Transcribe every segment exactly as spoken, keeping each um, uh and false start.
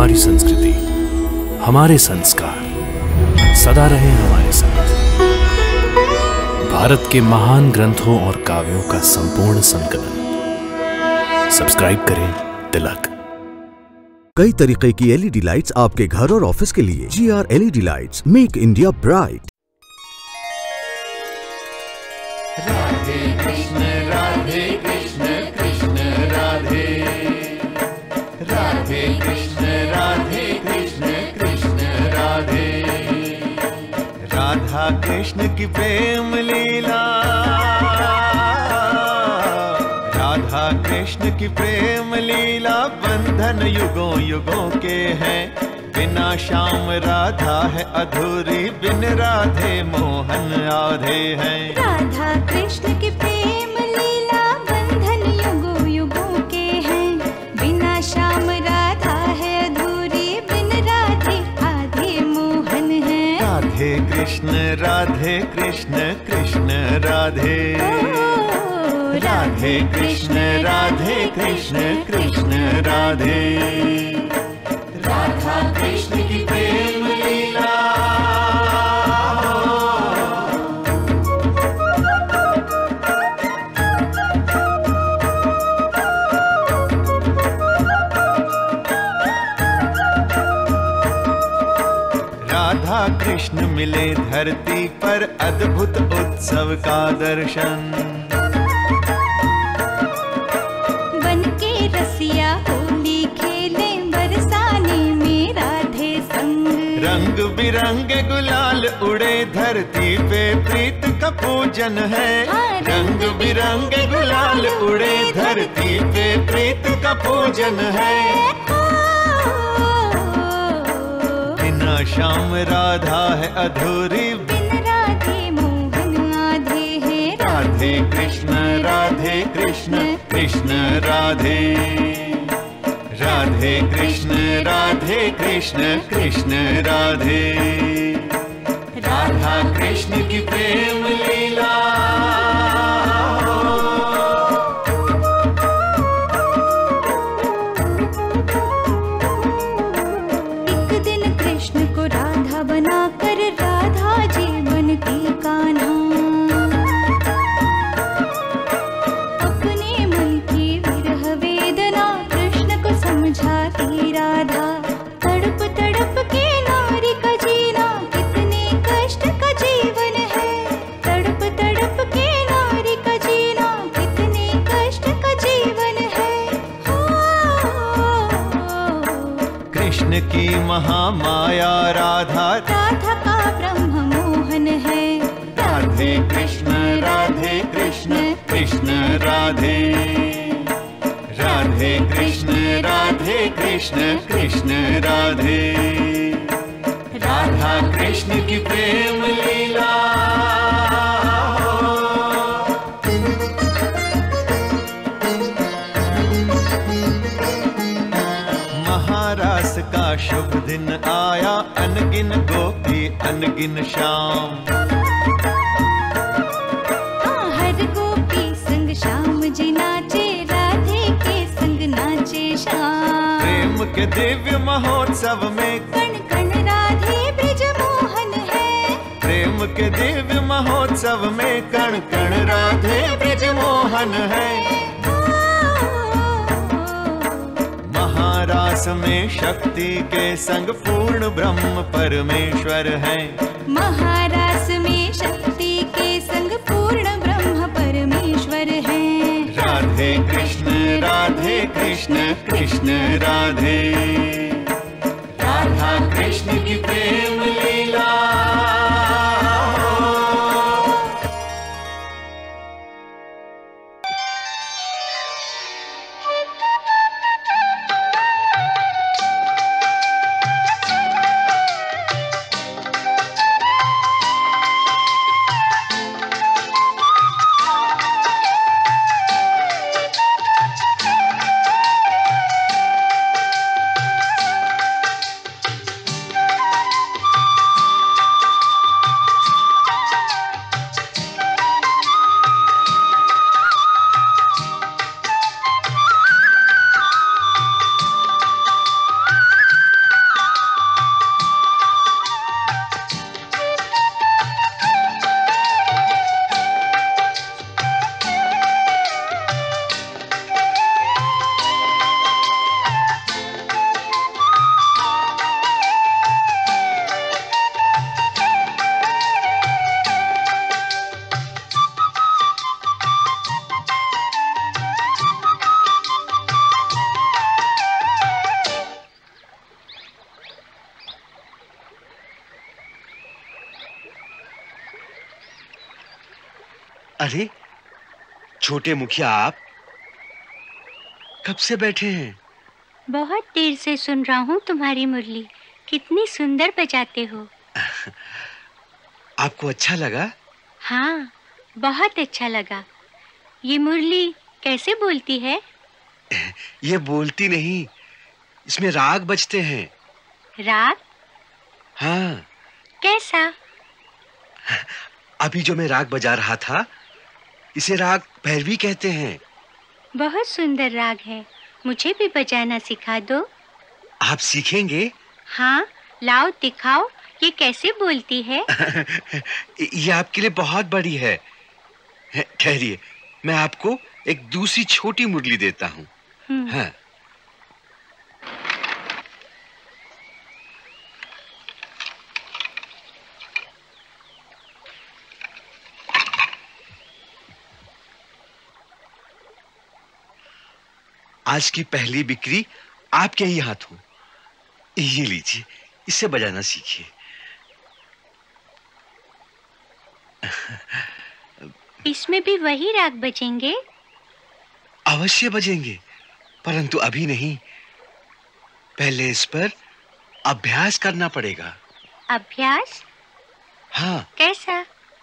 हमारी संस्कृति, हमारे संस्कार सदा रहे हमारे साथ। भारत के महान ग्रंथों और काव्यों का संपूर्ण संकलन। सब्सक्राइब करें तिलक। कई तरीके की एलईडी लाइट्स आपके घर और ऑफिस के लिए। G R LED lights, make India bright. Radhe Krishna Radhe Krishna Krishna Radhe, Radhe Krishna Radhe Krishna Krishna Radhe. Radha Krishna की प्रेम लीला, राधा कृष्ण की प्रेम लीला बंधन युगों युगों के हैं। बिना श्याम राधा है अधूरी, बिन राधे मोहन आधे हैं। राधा कृष्ण की प्रेम लीला बंधन युगों युगों के हैं। बिना श्याम राधा है अधूरी, बिन राधे आधे मोहन है। राधे कृष्ण राधे कृष्ण कृष्ण राधे, राधे कृष्ण राधे कृष्ण कृष्ण राधे। राधा कृष्ण की प्रेम लीला, राधा कृष्ण मिले धरती पर अद्भुत उत्सव का दर्शन। बन के रसिया होली खेले बरसाने में राधे संग। रंग बिरंगे गुलाल उड़े धरती पे प्रीत का पूजन है। रंग बिरंगे गुलाल उड़े धरती पे प्रीत का पूजन है। बिना श्याम राधा है अधूरी, बिन राधे मोहन आधे है। राधे कृष्ण राधे कृष्ण कृष्ण राधे, राधे कृष्ण राधे कृष्ण कृष्ण राधे। राधा कृष्ण की प्रेम लीला, एक दिन कृष्ण को राधा बनाकर राधा जी बनती कान्हा। अपने मन की विरह वेदना कृष्ण को समझाती राधा। तड़प तड़प के नारी का जीना कितने कष्ट का जीवन है। तड़प तड़प के नारी का जीना कितने कष्ट का जीवन है। कृष्ण की महामाया राधा, राधा का ब्रह्म मोहन है। राधे कृष्ण राधे कृष्ण कृष्ण राधे, राधे कृष्ण राधे कृष्ण कृष्ण राधे। राधा कृष्ण की प्रेम लीला, महारास का शुभ दिन आया। अनगिन गोपी अनगिन श्याम, हर गोपी संग श्याम जी नाचे, राधे के संग नाचे श्याम। प्रेम के दिव्य महोत्सव में कण कण राधे ब्रिज मोहन है। प्रेम के दिव्य महोत्सव में कण कण राधे ब्रिज मोहन है। महारास में शक्ति के संग पूर्ण ब्रह्म परमेश्वर है। महारास में शक्ति के संग पूर्ण ब्रह्म परमेश्वर है। राधे कृष्ण राधे कृष्ण कृष्ण राधे, राधा कृष्ण की प्रेम लीला। अरे छोटे मुखिया, आप कब से बैठे हैं? बहुत देर से सुन रहा हूँ तुम्हारी मुरली। कितनी सुंदर बजाते हो। आपको अच्छा लगा? हाँ, बहुत अच्छा लगा। ये मुरली कैसे बोलती है? ये बोलती नहीं, इसमें राग बजते हैं। राग? हाँ। कैसा? अभी जो मैं राग बजा रहा था, इसे राग भैरवी कहते हैं। बहुत सुंदर राग है, मुझे भी बजाना सिखा दो। आप सीखेंगे? हाँ, लाओ दिखाओ, ये कैसे बोलती है? ये आपके लिए बहुत बड़ी है। ठहरिए, मैं आपको एक दूसरी छोटी मुरली देता हूँ। हाँ। आज की पहली बिक्री आपके ही हाथों। ये लीजिए, इससे बजाना सीखिए। इसमें भी वही राग बजेंगे? अवश्य बजेंगे, परंतु अभी नहीं। पहले इस पर अभ्यास करना पड़ेगा। अभ्यास? हाँ। कैसा?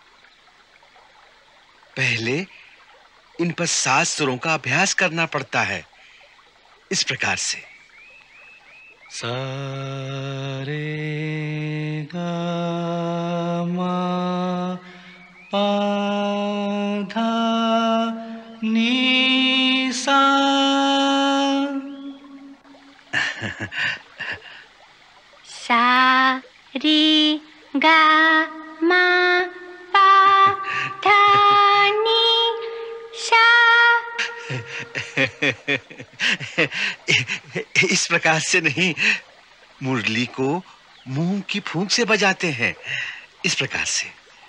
पहले इन पर सात सुरों का अभ्यास करना पड़ता है, इस प्रकार से। सा रे गा मा पा धा नी सा। सा रे गा मा पा धा नी सा। इस प्रकार से नहीं, मुरली को मुंह की फूंक से बजाते हैं, इस प्रकार से।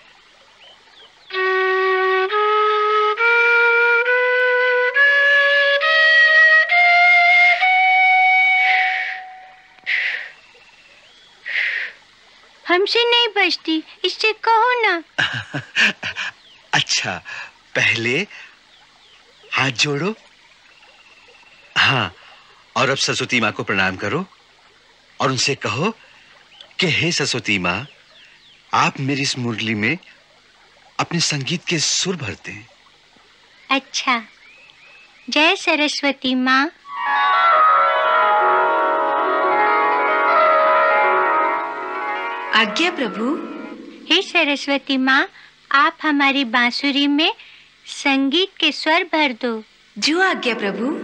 हमसे नहीं बजती, इससे कहो ना। अच्छा, पहले हाथ जोड़ो। हाँ, और अब सरस्वती माँ को प्रणाम करो और उनसे कहो कि हे सरस्वती माँ, आप मेरी इस मुरली में अपने संगीत के सुर भरते हैं। अच्छा, जय सरस्वती माँ। आज्ञा प्रभु। हे सरस्वती माँ, आप हमारी बांसुरी में संगीत के स्वर भर दो। जो आज्ञा प्रभु।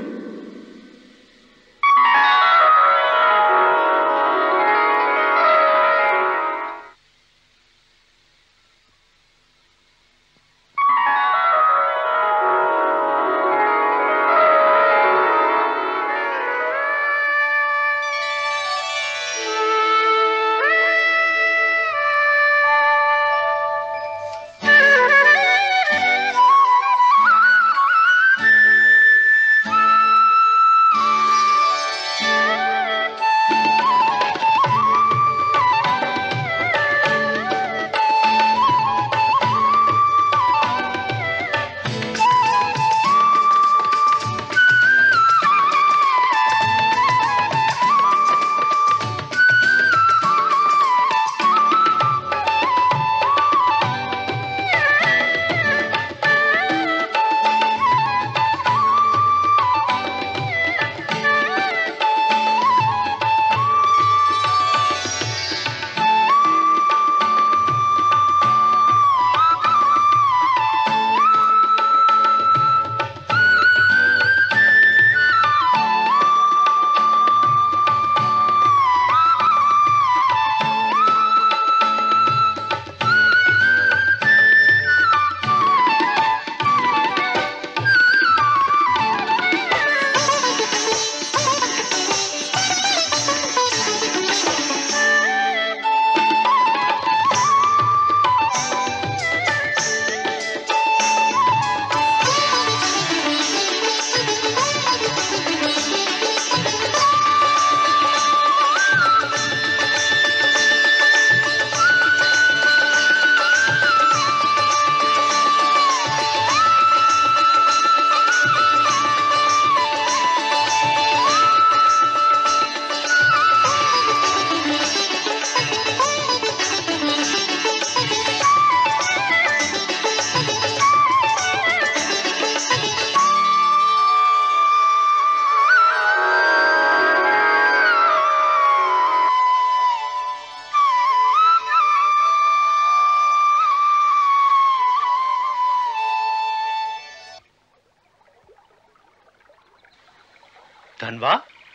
धनवा,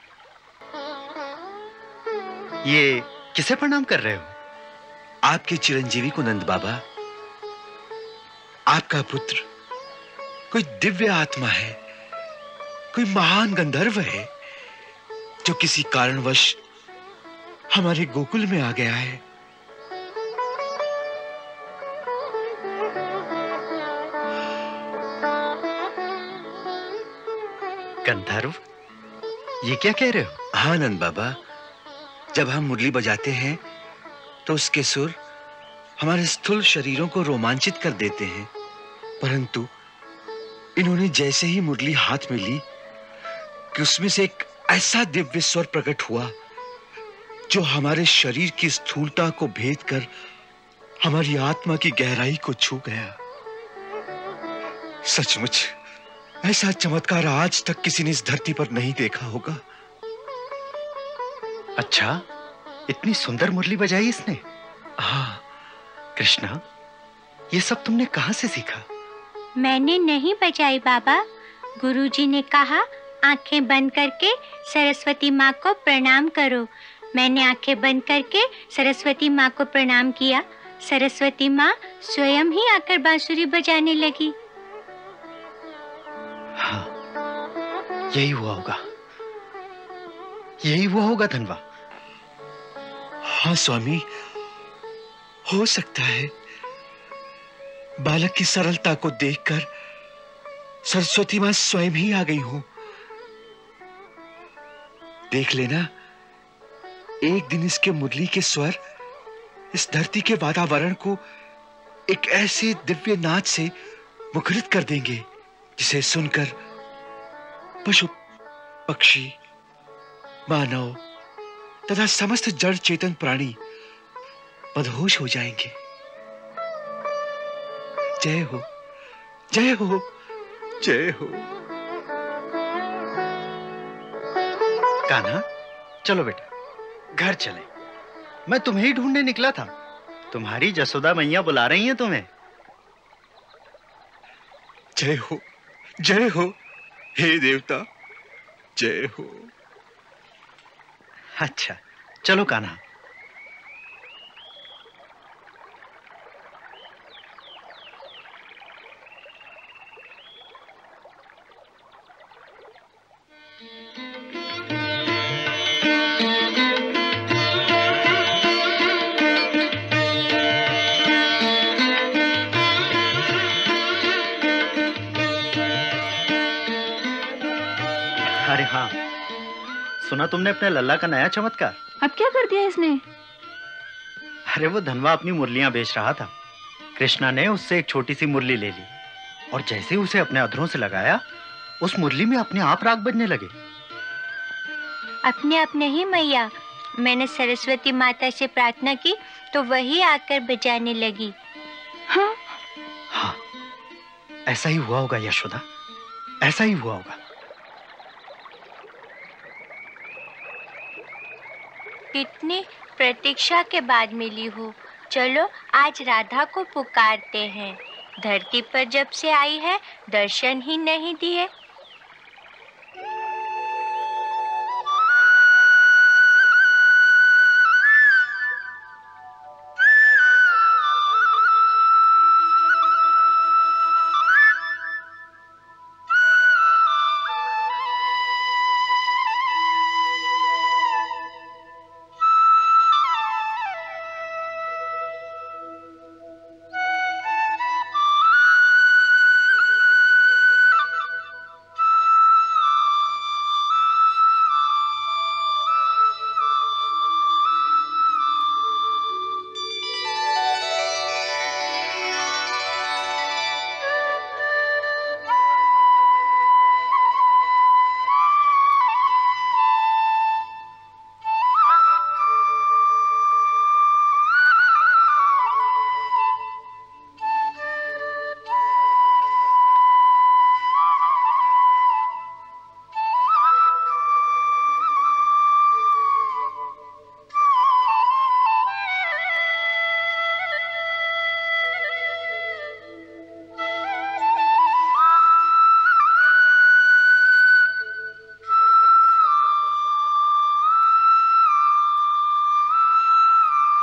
ये किसे प्रणाम कर रहे हो? आपके चिरंजीवी को नंद बाबा। आपका पुत्र कोई दिव्य आत्मा है, कोई महान गंधर्व है जो किसी कारणवश हमारे गोकुल में आ गया है। गंधर्व? ये क्या कह रहे हो? हाँ नंद बाबा, जब हम मुरली बजाते हैं तो उसके सुर हमारे स्थूल शरीरों को रोमांचित कर देते हैं, परंतु इन्होंने जैसे ही मुरली हाथ में ली कि उसमें से एक ऐसा दिव्य स्वर प्रकट हुआ जो हमारे शरीर की स्थूलता को भेद कर हमारी आत्मा की गहराई को छू गया। सचमुच ऐसा चमत्कार आज तक किसी ने इस धरती पर नहीं देखा होगा। अच्छा, इतनी सुंदर मुरली बजाई इसने? हाँ। कृष्णा, ये सब तुमने कहां से सीखा? मैंने नहीं बजाई बाबा, गुरुजी ने कहा आंखें बंद करके सरस्वती माँ को प्रणाम करो। मैंने आंखें बंद करके सरस्वती माँ को प्रणाम किया। सरस्वती माँ स्वयं ही आकर बांसुरी बजाने लगी। हाँ, यही हुआ होगा, यही हुआ होगा धनवा। हाँ स्वामी, हो सकता है बालक की सरलता को देखकर सरस्वती मां स्वयं ही आ गई हो। देख लेना, एक दिन इसके मुरली के स्वर इस धरती के वातावरण को एक ऐसे दिव्य नाच से मुखरित कर देंगे जिसे सुनकर पशु पक्षी, मानव तथा समस्त जड़ चेतन प्राणी मदहोश हो जाएंगे। जय हो, जय हो, जय हो। कान्हा, चलो बेटा, घर चले। मैं तुम्हें ही ढूंढने निकला था। तुम्हारी जसोदा मैया बुला रही हैं तुम्हें। जय हो, जय हो, हे देवता, जय हो। अच्छा, चलो कान्हा। अरे हाँ, सुना तुमने अपने लल्ला का नया चमत्कार? अब क्या कर दिया इसने? अरे वो धनवा अपनी मुरलियां बेच रहा था। कृष्णा ने उससे एक छोटी सी मुरली ले ली और जैसे ही उसे अपने अधरों से लगाया, उस मुरली में अपने आप राग बजने लगे। अपने आप नहीं मैया, मैंने सरस्वती माता से प्रार्थना की तो वही आकर बजाने लगी। हाँ? हाँ, ऐसा ही हुआ होगा यशोदा, ऐसा ही हुआ होगा। कितनी प्रतीक्षा के बाद मिली हो। चलो आज राधा को पुकारते हैं। धरती पर जब से आई है दर्शन ही नहीं दिए।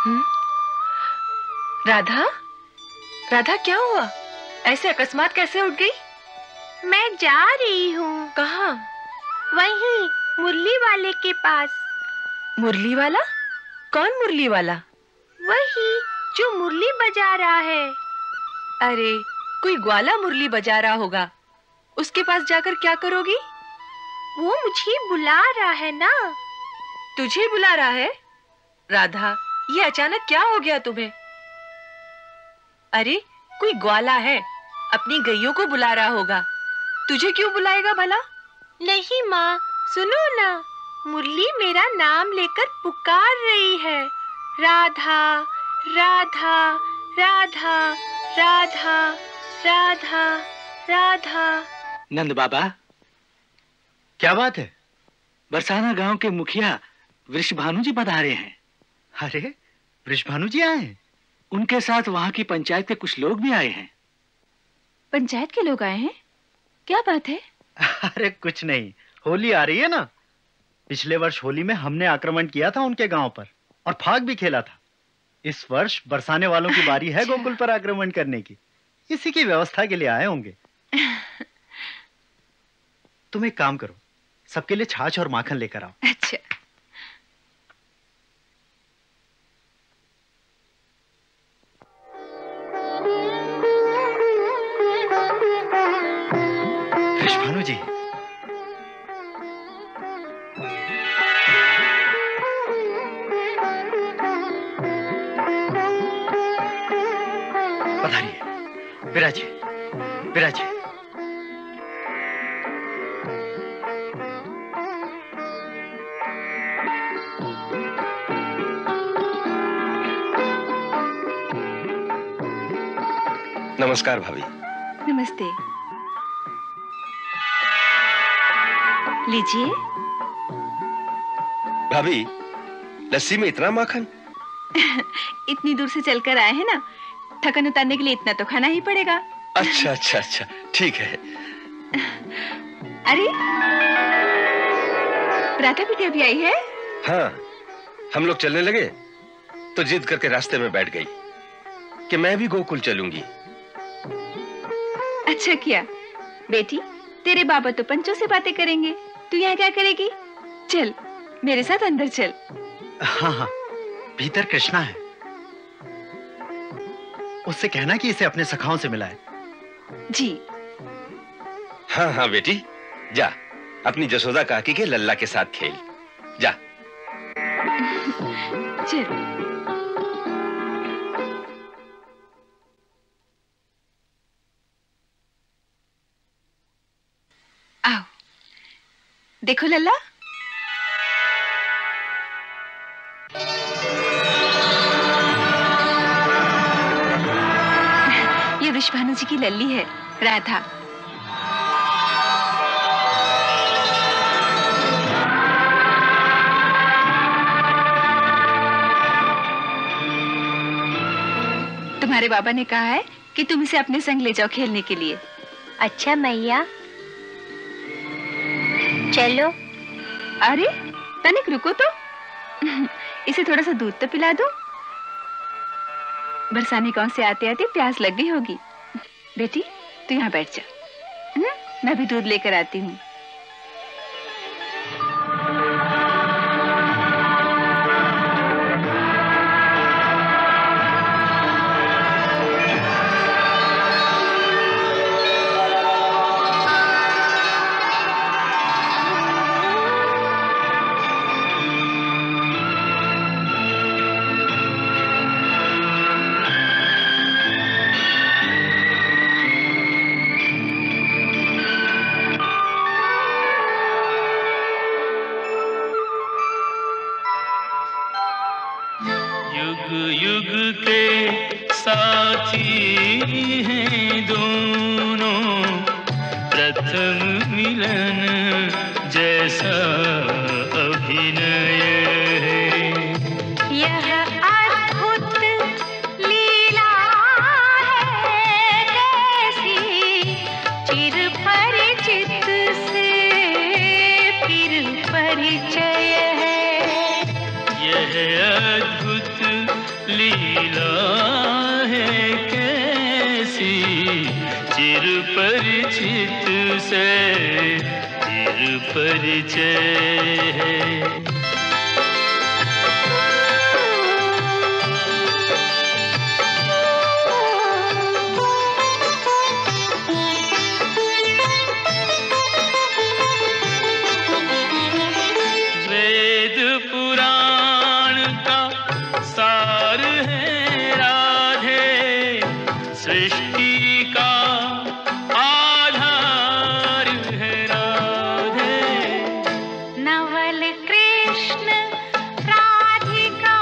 हम्म? राधा, राधा क्या हुआ? ऐसे अकस्मात कैसे उठ गई? मैं जा रही हूँ। कहाँ? वहीं मुरली वाले के पास। मुरली वाला? कौन मुरली वाला? वही जो मुरली बजा रहा है। अरे, कोई ग्वाला मुरली बजा रहा होगा। उसके पास जाकर क्या करोगी? वो मुझे बुला रहा है ना। तुझे बुला रहा है? राधा, ये अचानक क्या हो गया तुम्हें? अरे, कोई ग्वाला है, अपनी गैयों को बुला रहा होगा। तुझे क्यों बुलाएगा भला? नहीं माँ, सुनो ना, मुरली मेरा नाम लेकर पुकार रही है। राधा, राधा, राधा, राधा, राधा, राधा। नंद बाबा, क्या बात है? बरसाना गांव के मुखिया वृषभानु जी पधारे हैं। अरे, वृषभानु जी आए हैं? उनके साथ वहां की पंचायत के कुछ लोग भी आए हैं। पंचायत के लोग आए हैं? क्या बात है? अरे कुछ नहीं, होली आ रही है ना। पिछले वर्ष होली में हमने आक्रमण किया था उनके गांव पर और फाग भी खेला था। इस वर्ष बरसाने वालों की बारी है गोकुल पर आक्रमण करने की। इसी की व्यवस्था के लिए आए होंगे। तुम एक काम करो, सबके लिए छाछ और माखन लेकर आओ। अच्छा। वृषभानु जी, पधारिए। विराजिए, विराजिए। नमस्कार भाभी। नमस्ते। लीजिए। भाभी, लस्सी में इतना माखन? इतनी दूर से चलकर आए हैं ना, थकन उतारने के लिए इतना तो खाना ही पड़ेगा। अच्छा अच्छा अच्छा, ठीक है। अरे, राधा बिटिया भी आई है? हाँ, हम लोग चलने लगे तो जिद करके रास्ते में बैठ गई कि मैं भी गोकुल चलूंगी। अच्छा किया। बेटी, तेरे बाबा तो पंचों से बातें करेंगे, तू यहाँ क्या करेगी? चल, मेरे साथ अंदर चल। हाँ हाँ, भीतर कृष्णा है, उससे कहना कि इसे अपने सखाओं से मिलाए। जी। हाँ हाँ बेटी, जा अपनी जसोदा काकी के लल्ला के साथ खेल, जा। चल। आओ, देखो लल्ला, ये वृषभानु जी की लल्ली है, राधा। तुम्हारे बाबा ने कहा है कि तुम इसे अपने संग ले जाओ खेलने के लिए। अच्छा मैया, चलो। अरे तनिक रुको तो, इसे थोड़ा सा दूध तो पिला दो। बरसाने गांव से आते आते प्यास लग गई होगी। बेटी, तू यहाँ बैठ जा, मैं भी दूध लेकर आती हूँ। परिचय है। वेद पुराण का सार है राधे, सृष्टि का आधार है राधे। नवल कृष्ण राधिका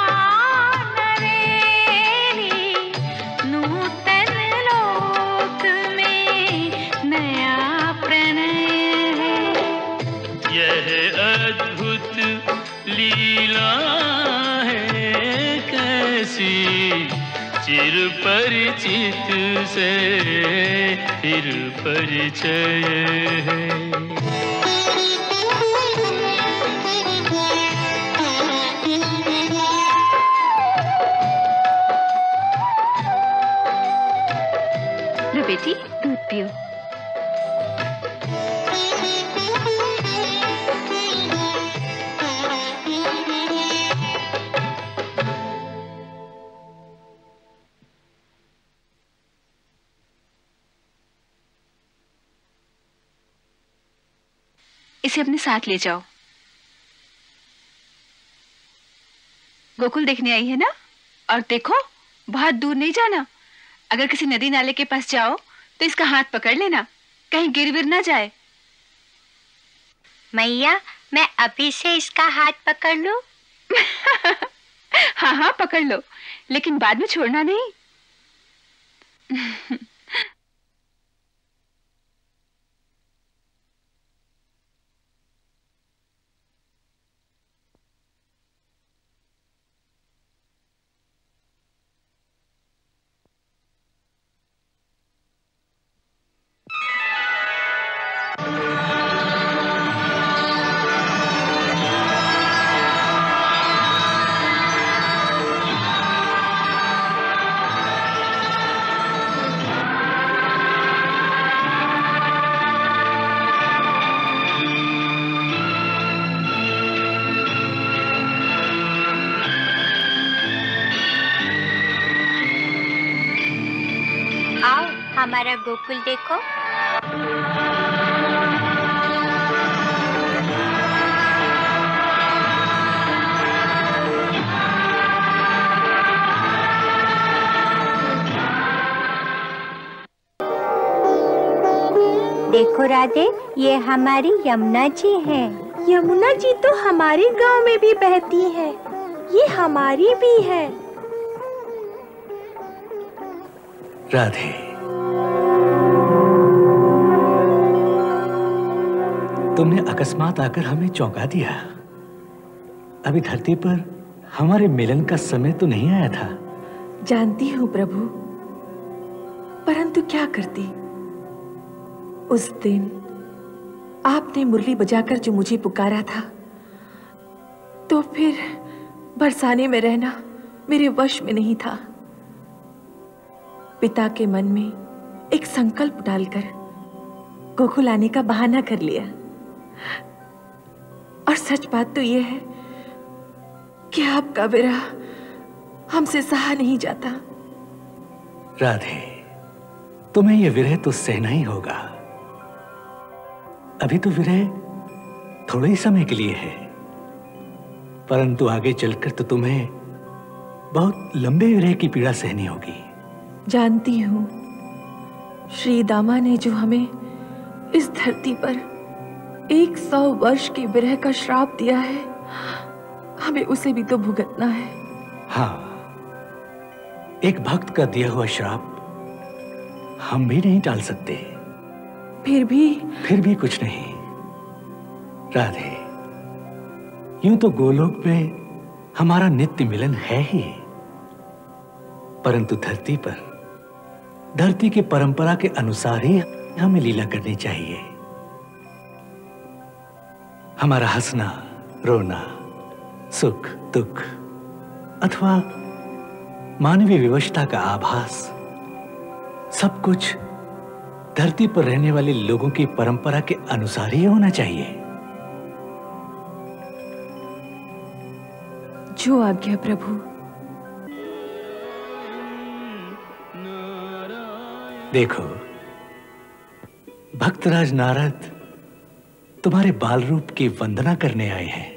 नवेली, नूतन लोक में नया प्रणय है। यह अद्भुत लीला है कैसी, चिर परिचित से फिर परिचय है। लो बेटी, दूध पियो। इसे अपने साथ ले जाओ। गोकुल देखने आई है ना? और देखो, बहुत दूर नहीं जाना। अगर किसी नदी नाले के पास जाओ तो इसका हाथ पकड़ लेना, कहीं गिर विर ना जाए। मैया, मैं अभी से इसका हाथ पकड़ लूं? हाँ हाँ पकड़ लो, लेकिन बाद में छोड़ना नहीं। हमारा गोकुल देखो। देखो राधे, ये हमारी यमुना जी हैं। यमुना जी तो हमारे गांव में भी बहती है, ये हमारी भी है। राधे, तुमने अकस्मात आकर हमें चौंका दिया। अभी धरती पर हमारे मिलन का समय तो नहीं आया था। जानती हूँ प्रभु, परंतु क्या करती। उस दिन आपने मुरली बजाकर जो मुझे पुकारा था, तो फिर बरसाने में रहना मेरे वश में नहीं था। पिता के मन में एक संकल्प डालकर गोकुल आने का बहाना कर लिया। और सच बात तो यह है कि आपका विरह हमसे सहा नहीं जाता। राधे, तुम्हें यह विरह तो सहना ही होगा। अभी तो विरह थोड़े ही समय के लिए है, परंतु आगे चलकर तो तुम्हें बहुत लंबे विरह की पीड़ा सहनी होगी। जानती हूं, श्री दामा ने जो हमें इस धरती पर एक सौ वर्ष के विरह का श्राप दिया है, हमें उसे भी तो भुगतना है। हाँ, एक भक्त का दिया हुआ श्राप हम भी नहीं टाल सकते। फिर भी फिर भी कुछ नहीं राधे, यूं तो गोलोक में हमारा नित्य मिलन है ही, परंतु धरती पर धरती की परंपरा के अनुसार ही हमें लीला करनी चाहिए। हमारा हंसना, रोना, सुख दुख अथवा मानवीय विवशता का आभास, सब कुछ धरती पर रहने वाले लोगों की परंपरा के अनुसार ही होना चाहिए। जो आज्ञा प्रभु। देखो, भक्तराज नारद तुम्हारे बाल रूप की वंदना करने आए हैं।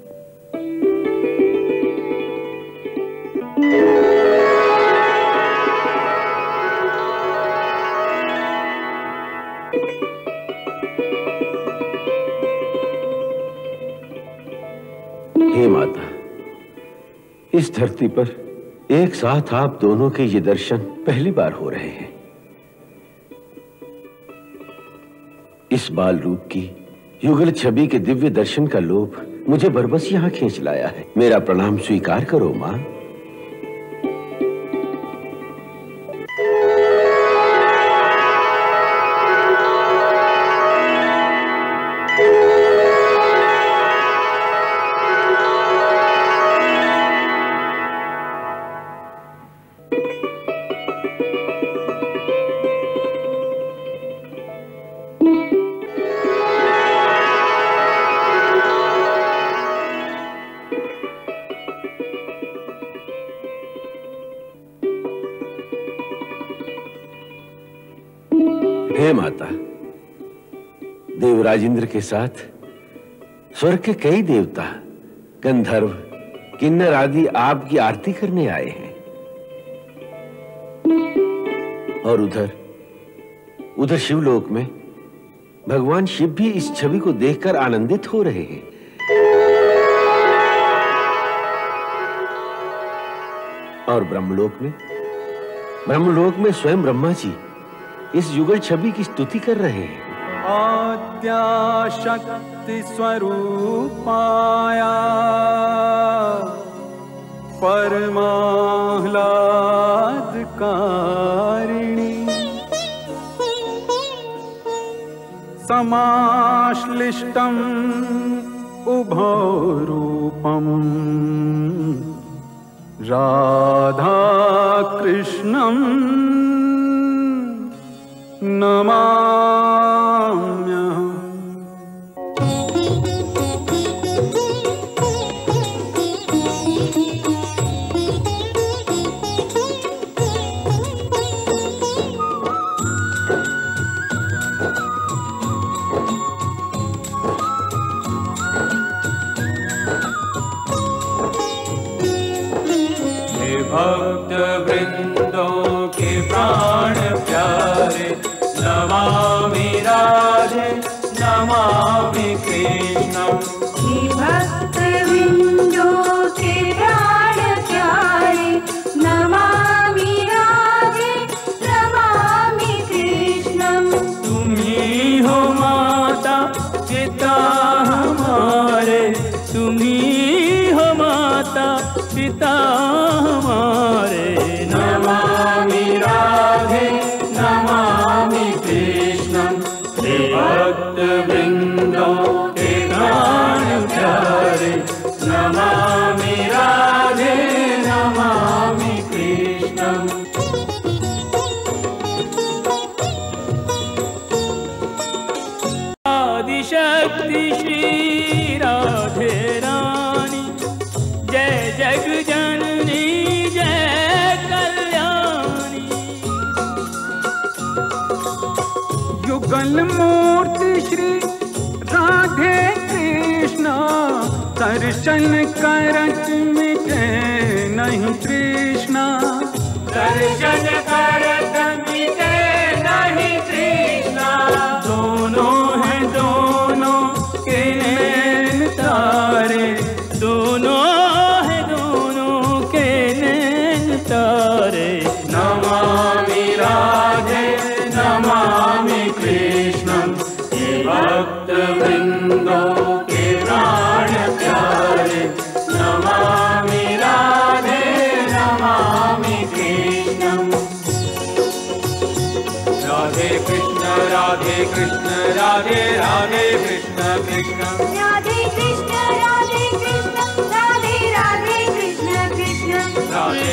हे माता, इस धरती पर एक साथ आप दोनों के ये दर्शन पहली बार हो रहे हैं। इस बाल रूप की युगल छवि के दिव्य दर्शन का लोभ मुझे बरबस यहां खींच लाया है। मेरा प्रणाम स्वीकार करो मां। हे माता, देवराज इंद्र के साथ स्वर्ग के कई देवता, गंधर्व, किन्नर आदि आपकी आरती करने आए हैं। और उधर उधर शिवलोक में भगवान शिव भी इस छवि को देखकर आनंदित हो रहे हैं। और ब्रह्मलोक में ब्रह्मलोक में स्वयं ब्रह्मा जी इस युगल छवि की स्तुति कर रहे हैं। आद्या शक्ति स्वरूपाया परमाह्लादकारिणी समाश्लिष्टम् उभौ रूपम् राधा कृष्णम् नमाम्यहम्। हे भक्त वृंदों के प्राण प्यारे, नमामि राधे नमामि कृष्णं। हे भक्त विंदों के प्राण प्यारे, नमामि राधे नमामि कृष्णं। तुम ही हो माता पिता हमारे, तुम ही हो माता पिता हमारे। नमामि राधे नमामि कृष्णं। हे भक्त वृंदों के प्राण प्यारे, नमामि राधे नमामि कृष्णं। आदिशक्ति श्री राधे रानी, जय जग जननी जय कल्याणी। युगल मूर्ति श्री राधे कृष्ण, दर्शन करत मिटे नहीं तृष्णा। दर्शन करत मिटे नहीं तृष्णा। दोनों हैं दोनों के नैन तारे, दोनों हैं दोनों के नैन तारे। नमामि राधे नमामि कृष्णं। हे भक्त वृंदों के प्राण प्यारे, नमामि राधे नमामि कृष्णं। राधे कृष्ण राधे कृष्ण राधे राधे कृष्ण कृष्ण। राधे कृष्ण राधे कृष्ण राधे राधे कृष्ण कृष्ण। राधे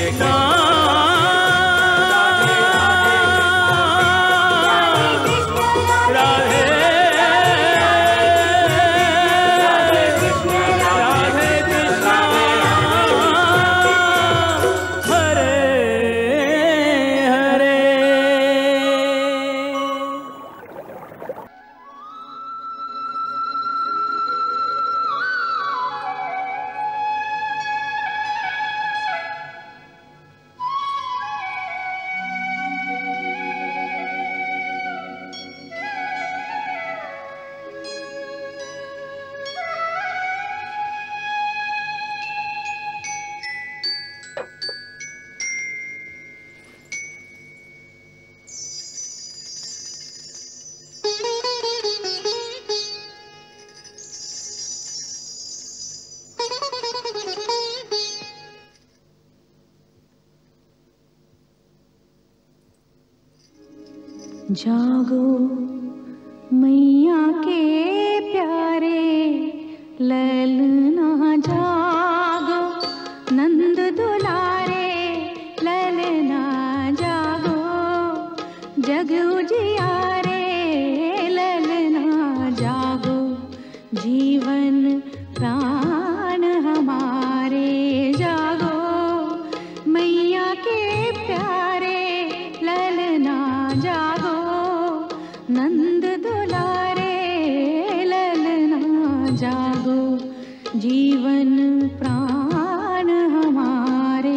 जागो मैया के प्यारे ललना जागो, नंद दुलारे ललना जागो, जग उजियारे ललना जागो, जीवन प्राण हमारे जागो, मैया के प्यारे ललना जागो, नंद दुलारे ललना जागो, जीवन प्राण हमारे।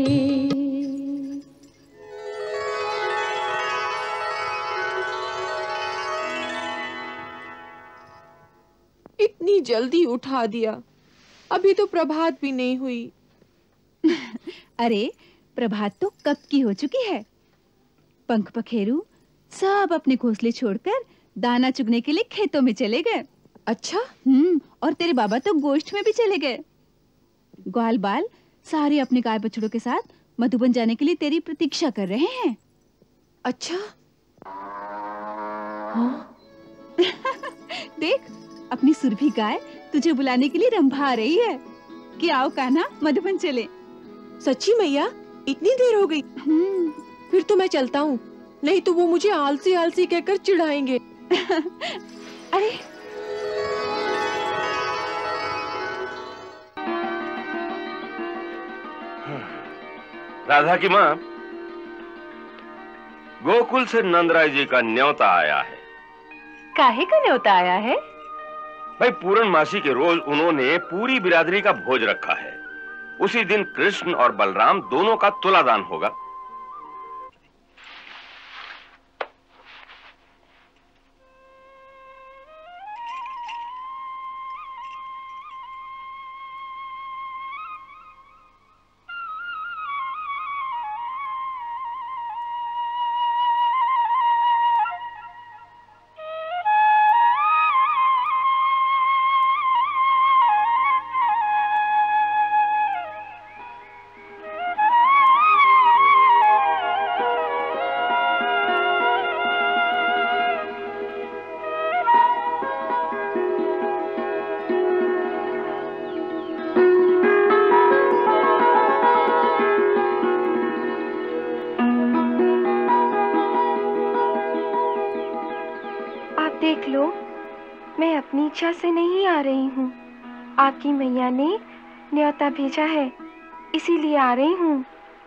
इतनी जल्दी उठा दिया, अभी तो प्रभात भी नहीं हुई। अरे प्रभात तो कब की हो चुकी है। पंख पखेरू सब अपने घोंसले छोड़कर दाना चुगने के लिए खेतों में चले गए। अच्छा? हम्म, और तेरे बाबा तो गोश्त में भी चले गए। ग्वाल बाल सारे अपने गाय बछड़ों के साथ मधुबन जाने के लिए तेरी प्रतीक्षा कर रहे हैं। अच्छा? हाँ? देख, अपनी सुरभि गाय तुझे बुलाने के लिए रंभा आ रही है कि आओ कान्हा मधुबन चले। सच्ची मैया, इतनी देर हो गई? फिर तो मैं चलता हूँ, नहीं तो वो मुझे आलसी आलसी कहकर चिढ़ाएंगे। अरे राधा की माँ, गोकुल से नंदराय जी का न्योता आया है। काहे का न्योता आया है? भाई पूर्णमासी के रोज उन्होंने पूरी बिरादरी का भोज रखा है। उसी दिन कृष्ण और बलराम दोनों का तुलादान होगा। देख लो, मैं अपनी इच्छा से नहीं आ रही हूँ, आपकी मैया ने न्योता भेजा है, इसीलिए आ रही हूँ।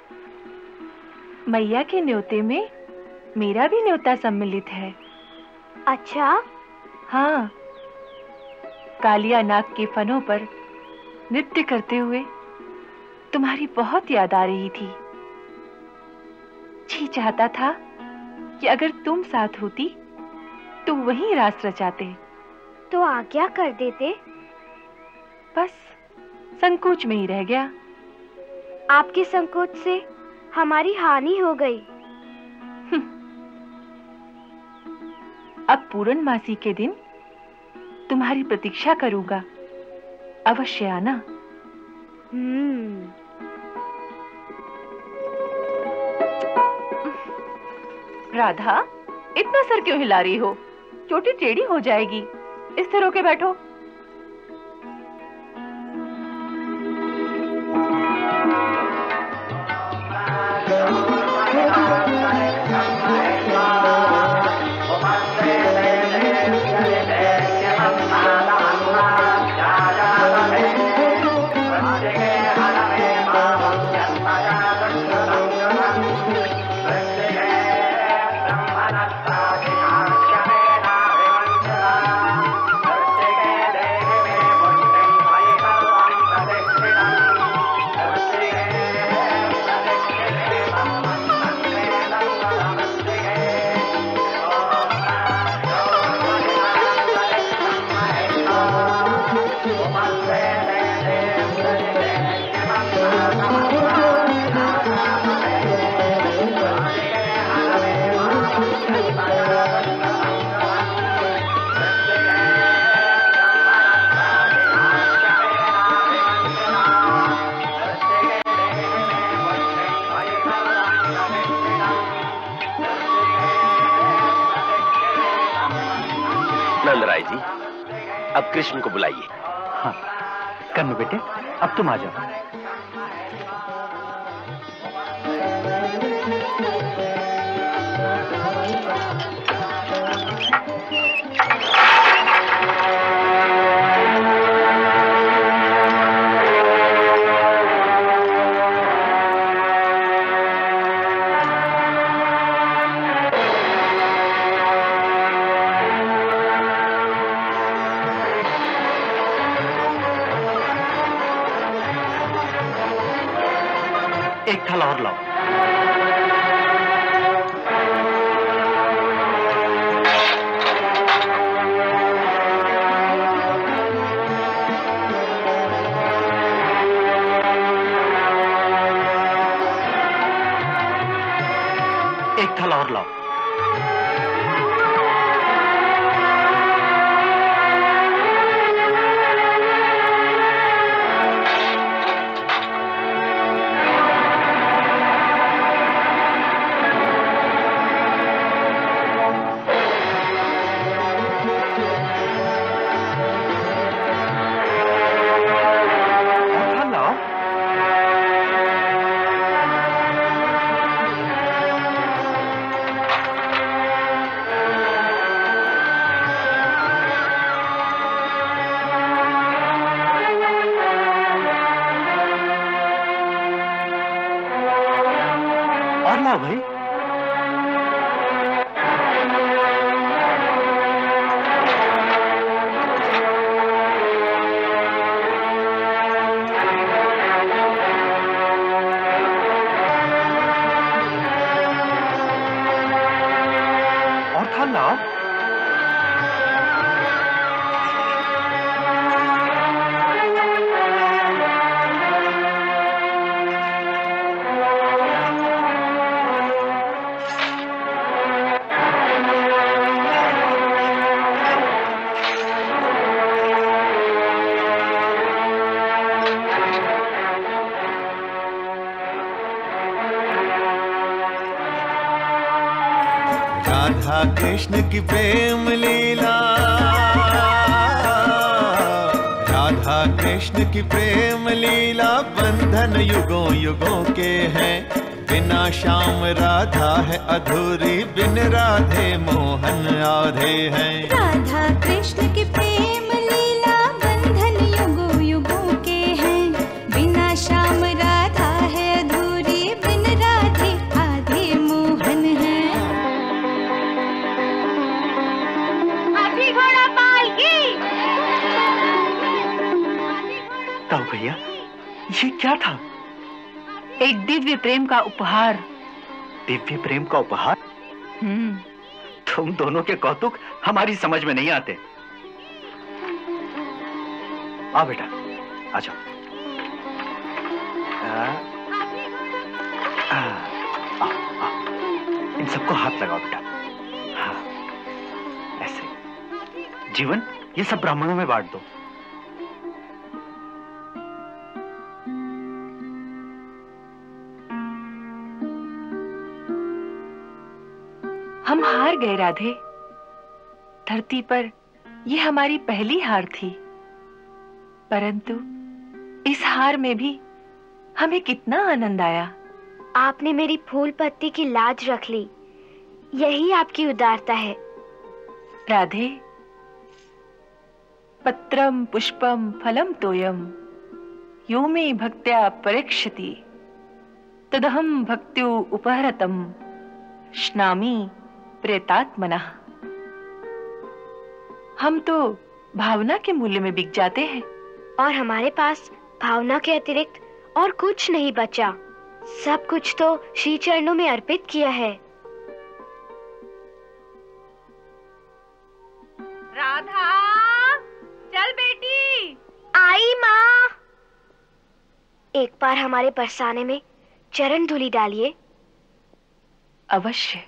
मैया के न्योते में मेरा भी न्योता सम्मिलित है। अच्छा? हाँ, कालिया नाग के फनों पर नृत्य करते हुए तुम्हारी बहुत याद आ रही थी। जी चाहता था कि अगर तुम साथ होती तो वहीं रास रचाते। तो आज्ञा कर देते। बस संकोच में ही रह गया। आपके संकोच से हमारी हानि हो गई। अब पूर्णमासी के दिन तुम्हारी प्रतीक्षा करूंगा, अवश्य आना। हम्म। राधा, इतना सर क्यों हिला रही हो? चोटी टेढ़ी हो जाएगी। स्थिर होके बैठो। राय जी, अब कृष्ण को बुलाइए। हाँ, कन्नू बेटे, अब तुम आ जाओ। एक थाला और लाओ। एक थाला और लाओ। और लाओ भाई। और थाल लाओ। राधा कृष्ण की प्रेम लीला, राधा कृष्ण की प्रेम लीला बंधन युगों युगों के हैं। बिना श्याम राधा है अधूरी, बिन राधे मोहन आधे हैं। राधा कृष्ण की प्रेम लीला बंधन युगों युगों के हैं। बिना श्याम राधा है अधूरी, बिन राधे आधे मोहन है। हाथी घोड़ा पालकी। ताऊ भैया, ये क्या था? एक दिव्य प्रेम का उपहार। दिव्य प्रेम का उपहार? हम्म। तुम दोनों के कौतुक हमारी समझ में नहीं आते। आओ बेटा, आ जाओ। आ, आ, आ, आ, इन सबको हाथ लगाओ बेटा। हाँ, ऐसे। जीवन, ये सब ब्राह्मणों में बांट दो। हम हार गए राधे। धरती पर यह हमारी पहली हार थी, परंतु इस हार में भी हमें कितना आनंद आया। आपने मेरी फूल पत्ती की लाज रख ली, यही आपकी उदारता है। राधे, पत्रम पुष्पम फलम तोयम यो मे भक्त्या परीक्षति तदहम भक्त्यो उपहरतम श्नामि प्रेतात्मना। हम तो भावना के मूल्य में बिक जाते हैं, और हमारे पास भावना के अतिरिक्त और कुछ नहीं बचा। सब कुछ तो श्री चरणों में अर्पित किया है। राधा, चल बेटी। आई माँ। एक बार हमारे बरसाने में चरण धूलि डालिए। अवश्य।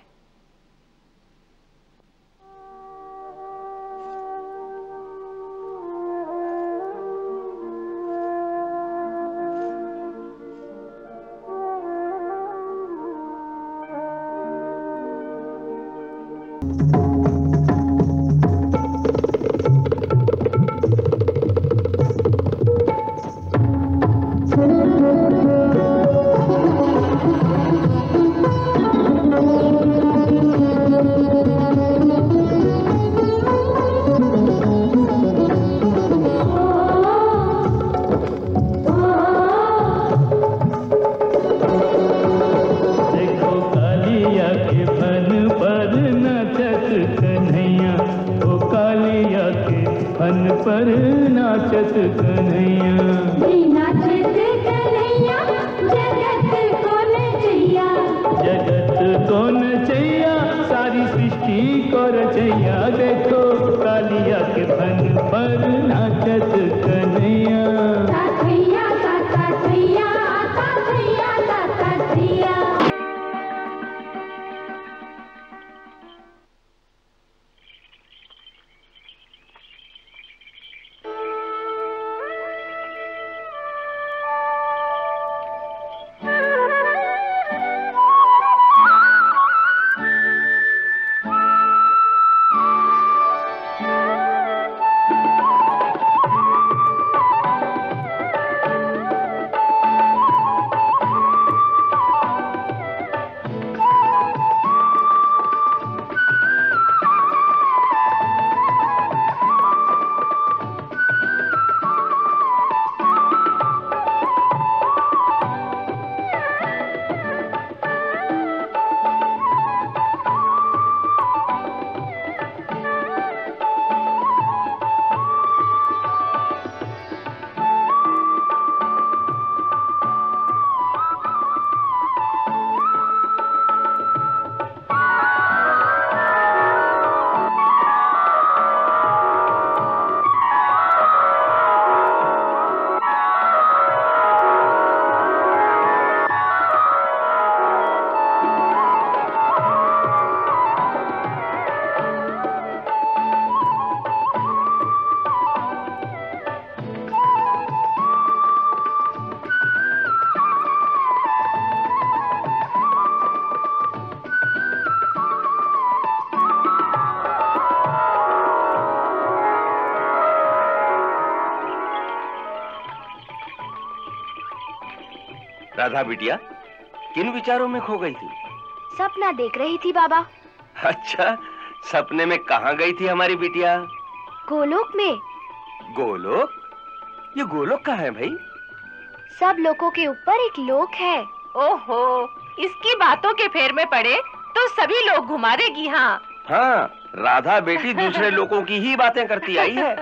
राधा बिटिया, किन विचारों में खो गई थी? सपना देख रही थी बाबा। अच्छा, सपने में कहाँ गई थी हमारी बिटिया? गोलोक में। गोलोक? ये गोलोक कहाँ है भाई? सब लोगों के ऊपर एक लोक है। ओहो, इसकी बातों के फेर में पड़े तो सभी लोग घुमा देगी। हाँ हाँ, राधा बेटी दूसरे लोगों की ही बातें करती आई है।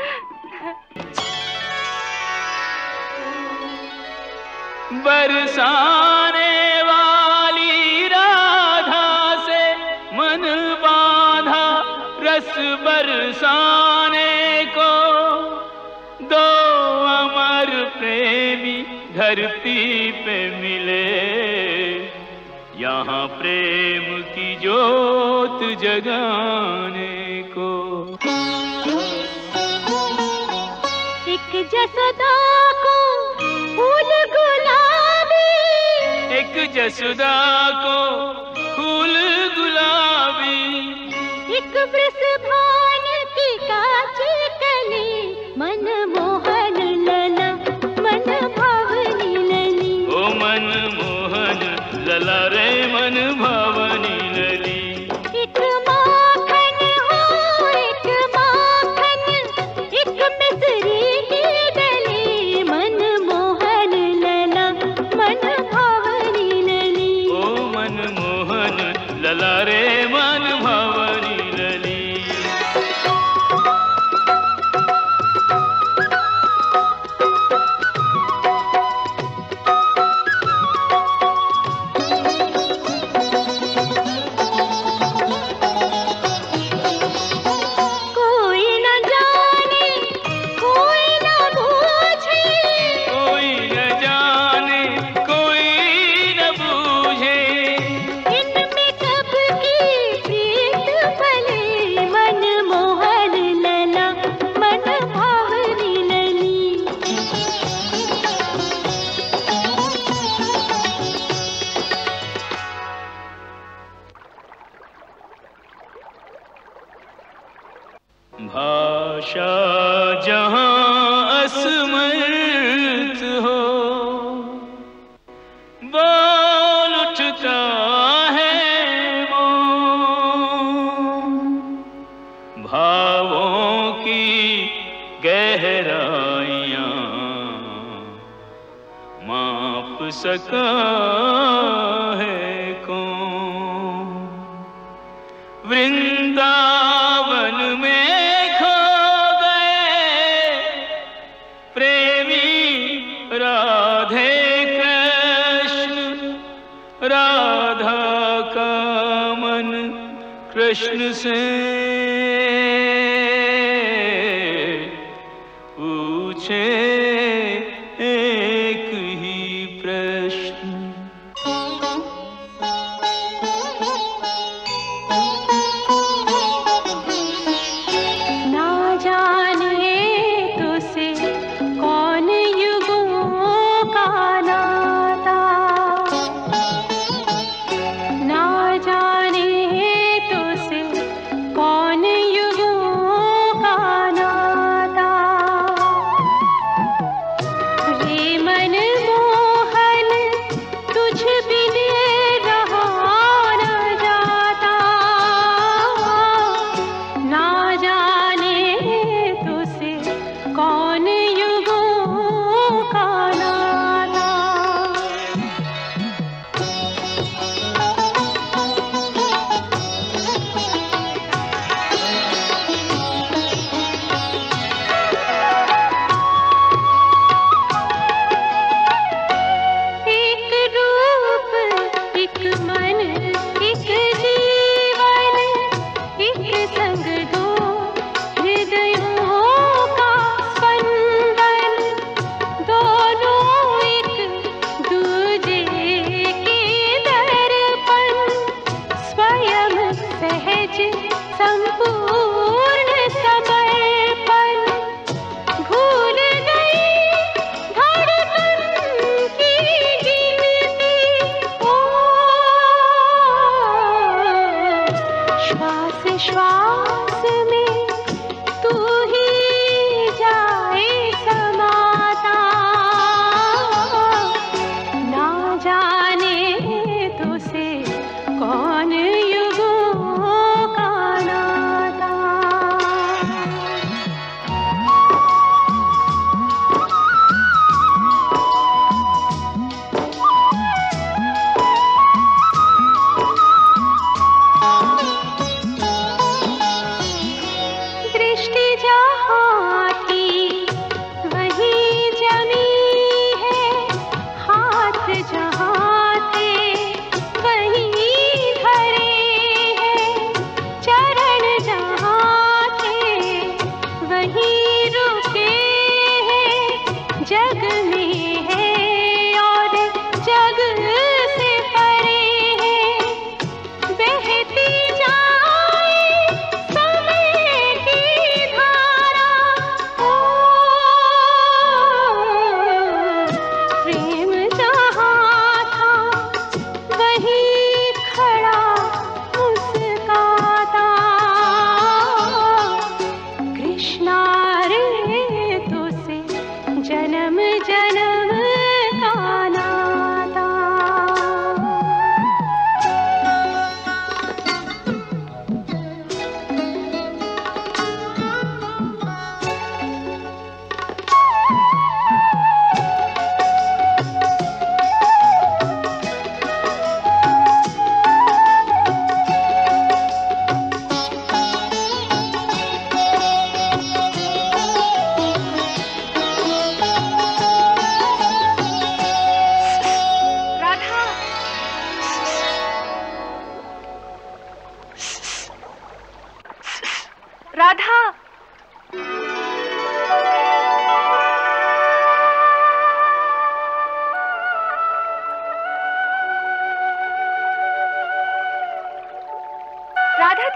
बरसाने वाली राधा से मन बांधा रस बरसाने को, दो अमर प्रेमी धरती पे मिले, यहाँ प्रेम की ज्योत जगाने को। एक जसोदा को फूल गुलाबी, एक जसोदा को फूल गुलाबी, एक वृषभान की कांची कली, मन मोहन लला मन भावनी लली। ओ मन मोहन लला रे मन भावनी लली। एक माखन हो एक माखन, एक मिसरी की डली, मन मोहन लला मन भावनी लली। ओ मन मोहन लला रे मन भावनी लली। भाषा जहाँ अस्मृत हो, बोल उठता है वो, भावों की गहराइयाँ माप सका है कौन। वृंदावन में कृष्ण से पूछे एक ही प्रश्न। ना जाने तुझसे कौन युगों का नाता, ना जाने कौन युगों का नाता,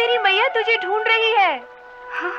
तेरी मैया तुझे ढूंढ रही है। हाँ।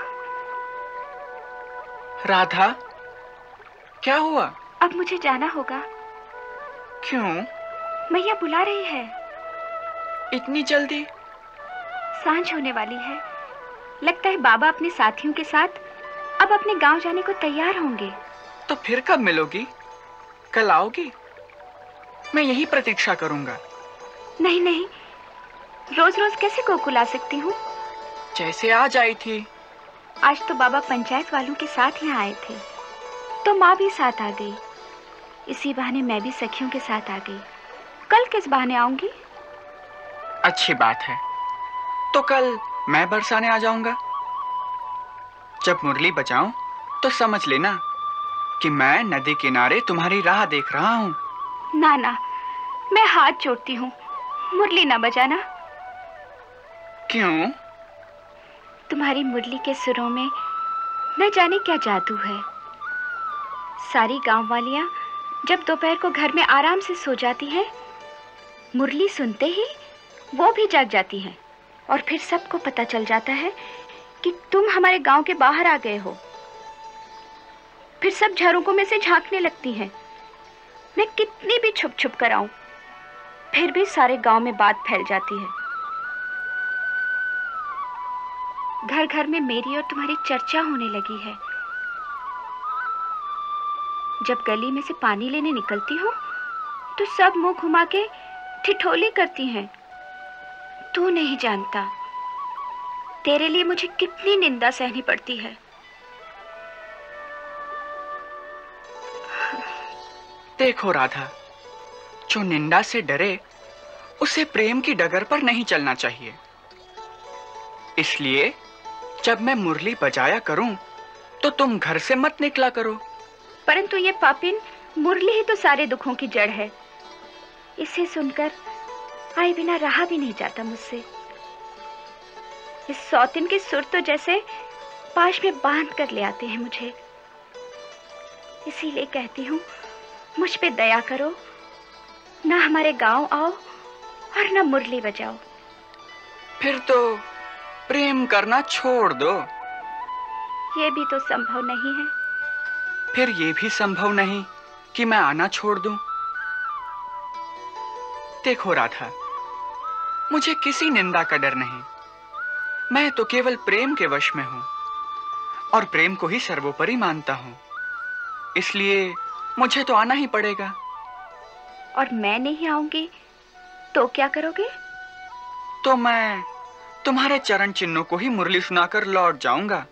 राधा, क्या हुआ? अब मुझे जाना होगा। क्यों? मैया बुला रही है। इतनी जल्दी? सांझ होने वाली है। लगता है बाबा अपने साथियों के साथ अब अपने गांव जाने को तैयार होंगे। तो फिर कब मिलोगी? कल आओगी? मैं यही प्रतीक्षा करूंगा। नहीं नहीं, रोज रोज कैसे गोकुल आ सकती हूँ? जैसे आज आई थी। आज तो बाबा पंचायत वालों के साथ यहाँ आए थे, तो माँ भी साथ आ गई। इसी बहाने मैं भी सखियों के साथ आ गई। कल किस बहाने आऊंगी? अच्छी बात है, तो कल मैं बरसाने आ जाऊंगा। जब मुरली बजाऊं तो समझ लेना कि मैं नदी किनारे तुम्हारी राह देख रहा हूँ। ना ना, मैं हाथ जोड़ती हूँ, मुरली ना बजाना। क्यों? तुम्हारी मुरली के सुरों में न जाने क्या जादू है। सारी गांव वालियां जब दोपहर को घर में आराम से सो जाती हैं, मुरली सुनते ही वो भी जाग जाती हैं और फिर सबको पता चल जाता है कि तुम हमारे गांव के बाहर आ गए हो। फिर सब झरोकों में से झांकने लगती हैं। मैं कितनी भी छुप छुप कर आऊं, फिर भी सारे गांव में बात फैल जाती है। घर घर में मेरी और तुम्हारी चर्चा होने लगी है। जब गली में से पानी लेने निकलती हूँ तो सब मुंह घुमा के ठिठोली करती हैं। तू नहीं जानता तेरे लिए मुझे कितनी निंदा सहनी पड़ती है। देखो राधा, जो निंदा से डरे उसे प्रेम की डगर पर नहीं चलना चाहिए। इसलिए जब मैं मुरली बजाया करूं तो तुम घर से मत निकला करो। परंतु ये पापिन मुरली ही तो सारे दुखों की जड़ है। इसे सुनकर आए बिना रहा भी नहीं जाता मुझसे। इस सौतिन के सुर तो जैसे पाश में बांध कर ले आते हैं मुझे। इसीलिए कहती हूँ, मुझ पे दया करो, ना हमारे गांव आओ और ना मुरली बजाओ। फिर तो प्रेम करना छोड़ दो। ये भी तो संभव नहीं है। फिर ये भी संभव नहीं कि मैं आना छोड़ दूं। देखो राधा, मुझे किसी निंदा का डर नहीं। मैं तो केवल प्रेम के वश में हूं और प्रेम को ही सर्वोपरि मानता हूं। इसलिए मुझे तो आना ही पड़ेगा। और मैं नहीं आऊंगी तो क्या करोगे? तो मैं तुम्हारे चरण चिन्हों को ही मुरली सुनाकर लौट जाऊंगा।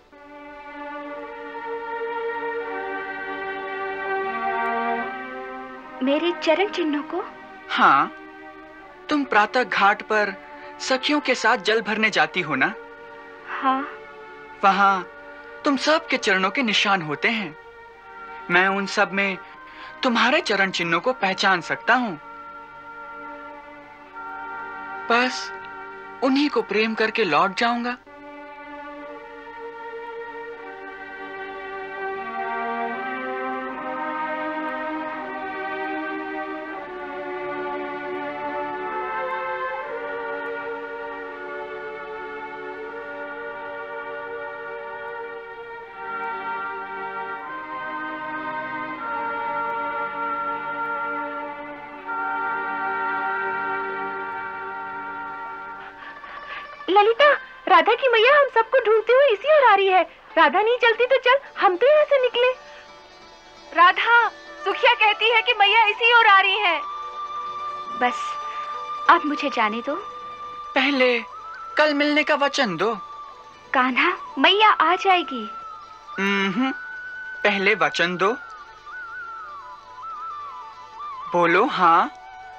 मेरे चरण चिन्हों को? हाँ, तुम प्रातः घाट पर सखियों के साथ जल भरने जाती हो ना? हाँ। वहां तुम सब के चरणों के निशान होते हैं। मैं उन सब में तुम्हारे चरण चिन्हों को पहचान सकता हूं। बस उन्हीं को प्रेम करके लौट जाऊंगा। ललिता, राधा की मैया हम सबको ढूंढते हुए इसी ओर आ रही है। राधा नहीं चलती तो चल, हम तो यहाँ से निकले। राधा, सुखिया कहती है कि मैया इसी ओर आ रही है। बस अब मुझे जाने दो। पहले कल मिलने का वचन दो। कान्हा, मैया आ जाएगी। हम्म, पहले वचन दो। बोलो हाँ।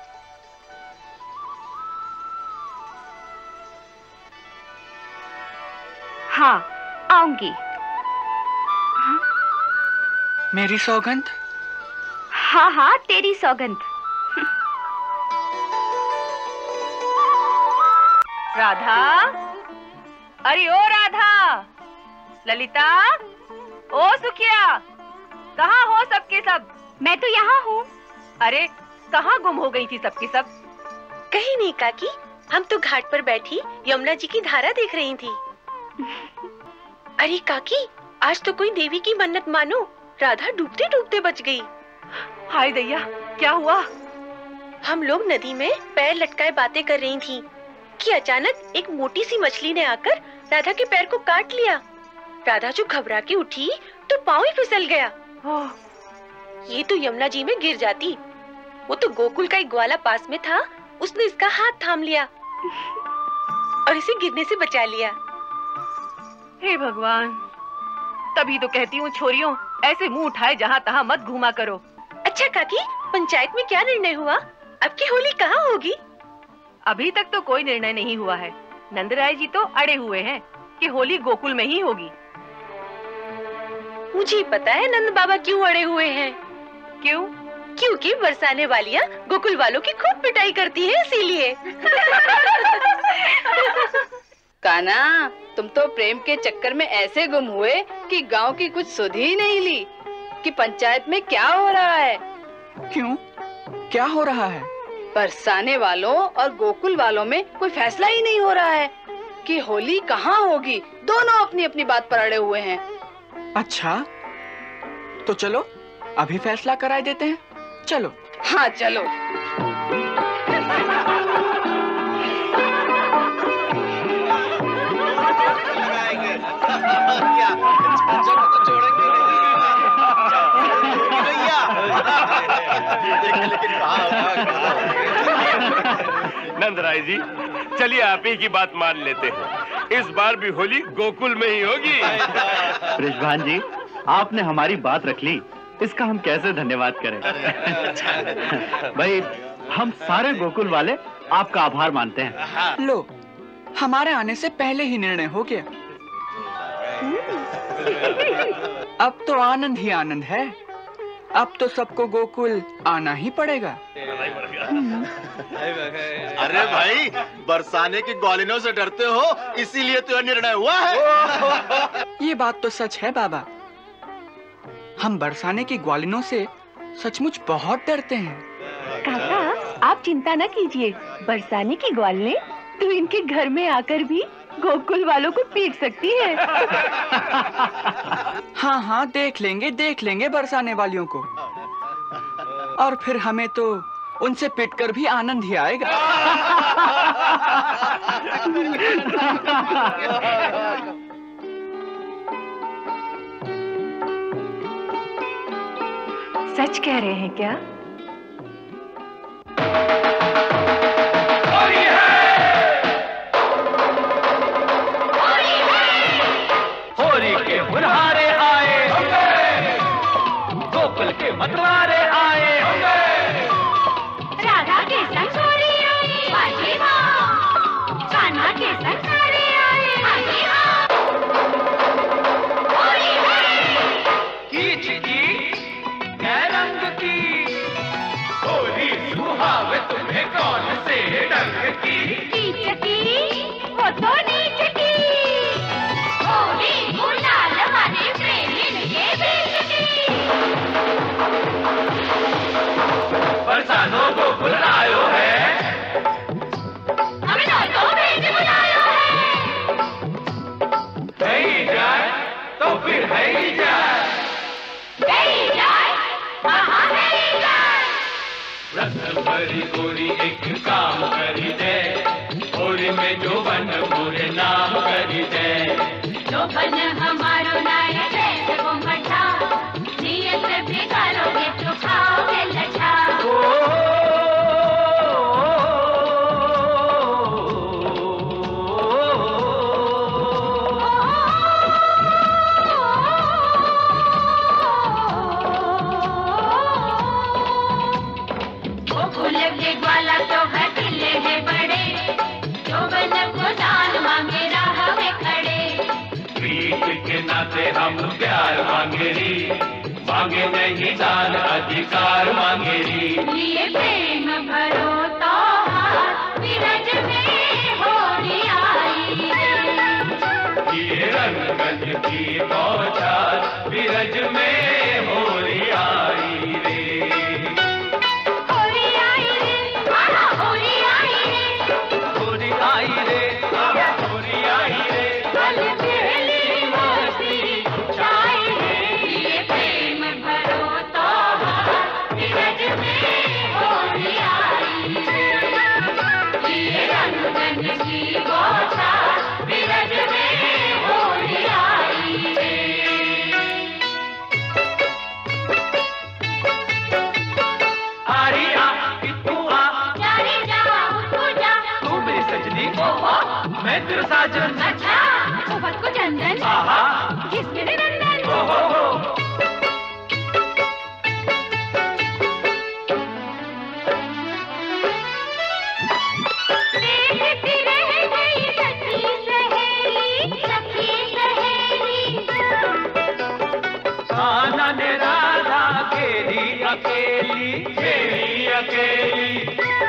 हाँ, आऊंगी। हाँ? मेरी सौगंध? हाँ हाँ, तेरी सौगंध। राधा, अरे ओ राधा, ललिता, ओ सुखिया, कहाँ हो सबके सब? मैं तो यहाँ हूँ। अरे कहाँ गुम हो गई थी सबकी सब? कहीं नहीं काकी, हम तो घाट पर बैठी यमुना जी की धारा देख रही थी। अरे काकी, आज तो कोई देवी की मन्नत मानो, राधा डूबते डूबते बच गई। हाय दैया, क्या हुआ? हम लोग नदी में पैर लटकाए बातें कर रही थी कि अचानक एक मोटी सी मछली ने आकर राधा के पैर को काट लिया। राधा जो घबरा के उठी तो पाँव ही फिसल गया। ये तो यमुना जी में गिर जाती। वो तो गोकुल का एक ग्वाला पास में था, उसने इसका हाथ थाम लिया और इसे गिरने से बचा लिया। हे भगवान, तभी तो कहती हूँ छोरियों, ऐसे मुंह उठाए जहाँ तहाँ मत घूमा करो। अच्छा काकी, पंचायत में क्या निर्णय हुआ? अब की होली कहाँ होगी? अभी तक तो कोई निर्णय नहीं हुआ है। नंदराय जी तो अड़े हुए हैं कि होली गोकुल में ही होगी। मुझे पता है नंद बाबा क्यों अड़े हुए हैं। क्यों? क्योंकि बरसाने वालियाँ गोकुल वालों की खूब पिटाई करती है, इसीलिए। कान्हा, तुम तो प्रेम के चक्कर में ऐसे गुम हुए कि गांव की कुछ सुध ही नहीं ली कि पंचायत में क्या हो रहा है। क्यों? क्या हो रहा है? बरसाने वालों और गोकुल वालों में कोई फैसला ही नहीं हो रहा है कि होली कहाँ होगी। दोनों अपनी अपनी बात पर अड़े हुए हैं। अच्छा, तो चलो अभी फैसला कराए देते हैं। चलो। हाँ चलो। नंदराय जी, चलिए आप ही की बात मान लेते हैं। इस बार भी होली गोकुल में ही होगी। बृषभान जी, आपने हमारी बात रख ली, इसका हम कैसे धन्यवाद करें। भाई, हम सारे गोकुल वाले आपका आभार मानते हैं। लो, हमारे आने से पहले ही निर्णय हो गया। अब तो आनंद ही आनंद है। अब तो सबको गोकुल आना ही पड़ेगा। अरे भाई, बरसाने की ग्वालिनों से डरते हो, इसीलिए तो निर्णय हुआ है। ये बात तो सच है बाबा। हम बरसाने की ग्वालिनों से सचमुच बहुत डरते हैं। काका, आप चिंता न कीजिए। बरसाने की ग्वालिनें तो इनके घर में आकर भी गोकुल वालों को पीट सकती है। हाँ हाँ, देख लेंगे देख लेंगे बरसाने वालियों को। और फिर हमें तो उनसे पिटकर भी आनंद ही आएगा। सच कह रहे हैं क्या? होली के मुनहारे आए गोकुल के मतवारे आए, राधा के संग छोरी आई बाजी माँ, कान्हा के संग सारे आए बाजी माँ। होली है कीच कीच कै रंग की होली सुहावे तुम्हें कौन से रंग की? कीच की वो तो नीच की, होली गुलाल वाले प्रेमिन के बीच की। बरसानो को बुलायो है, हमें दोनों भेज बुलायो है। है ही जाए तो फिर है ही जाए, है ही जाए वहाँ है ही जाए। रत्न भरी गोरी एक काम करी दे, होली में जो बन पूरे नाम करी दे। जो बन हमारो नाय दे वो मठा, नियत बिगाड़ोगे तो खाओगे लठा। गोकुल के ग्वाला तो हटिले है बड़े, जो बन को दान मांगे राह में खड़े। प्रीत के नाते हम प्यार मांगे री, मांगे नहीं दान अधिकार मांगे री। लिए प्रेम भरो तो हाथ, विरज में होली आई रे। ये रंग गंज की बौछार, विरज में होली आई रे। होली आई रे, आहा होली आई रे। होली ओहो मैं तेरा साजन। अच्छा वो बात को चंदन आहा किस मेरे नंदन। ओहो देखती रह गई सखी सहेली सखी सहेली। कान्हा ने राधा घेरी अकेली घेरी अकेली।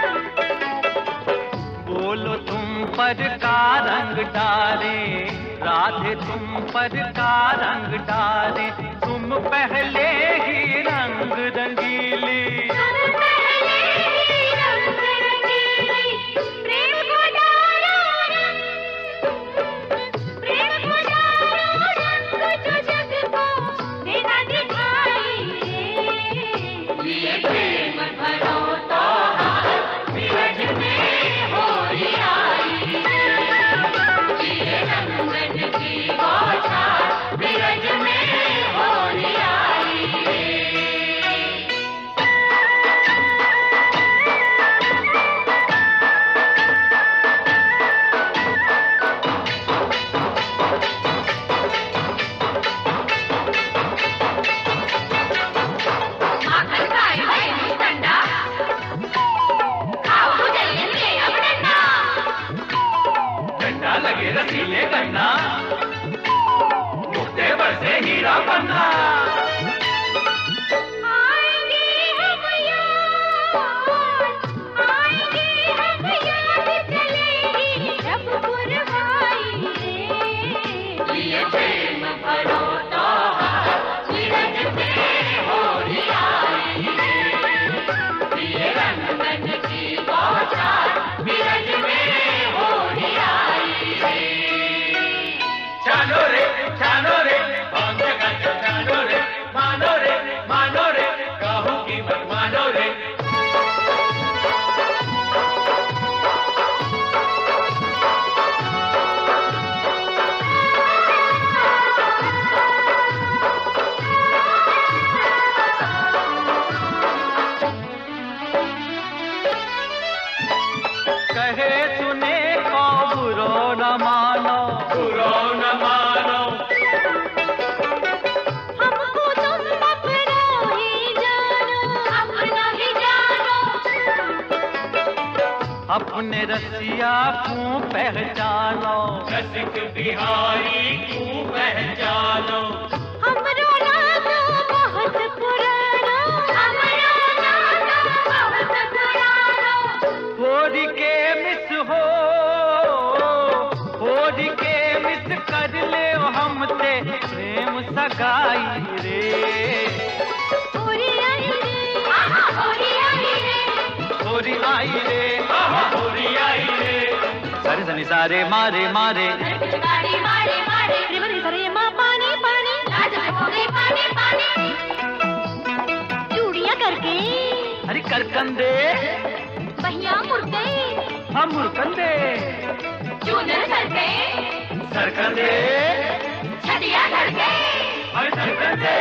बोलो तुम पर का रंग डाले राधे तुम पर का रंग डाले। तुम पहले ही रंग रंगीली। रसीले गन्ना मुक्ते बरसे हीरा पन्ना। आएंगे हम याद आएंगे हम याद चलेगी जब पुरवाई रे। ये प्रेम भरो तो नीरज में होली आई रे। ये रंगन की बौछार नीरज में होली आई। जानो रे जानो रे भांग जगा जानो रे मानो रे मानो रे कहूँ की मत मानो रे। कहे सुने को बुरो न मानो बुरो न मानो। हमको तुम अपना ही जानो अपना ही जानो। अपने रसिया क्यों पहचानो रसिक बिहारी क्यों पहचानो। हमरो नाता बहुत पुराना हमरो नाता बहुत पुराना। होली के मिस हो होली के मिस कर ले हमते प्रेम सगाई रे। होली आई रे होली आई रे होली आई रे होली आई रे। सरे सनी सारे मारे मारे गाड़ी मारे मारे रिवर सरे माँ पानी पानी राजा हो गए पानी पानी। चूड़ियाँ करके अरे करकंदे बहिया मुड़ गई हम मुड़कंदे चूनर सर पे सरकंदे छटिया धड़ गई अरे सरकंदे।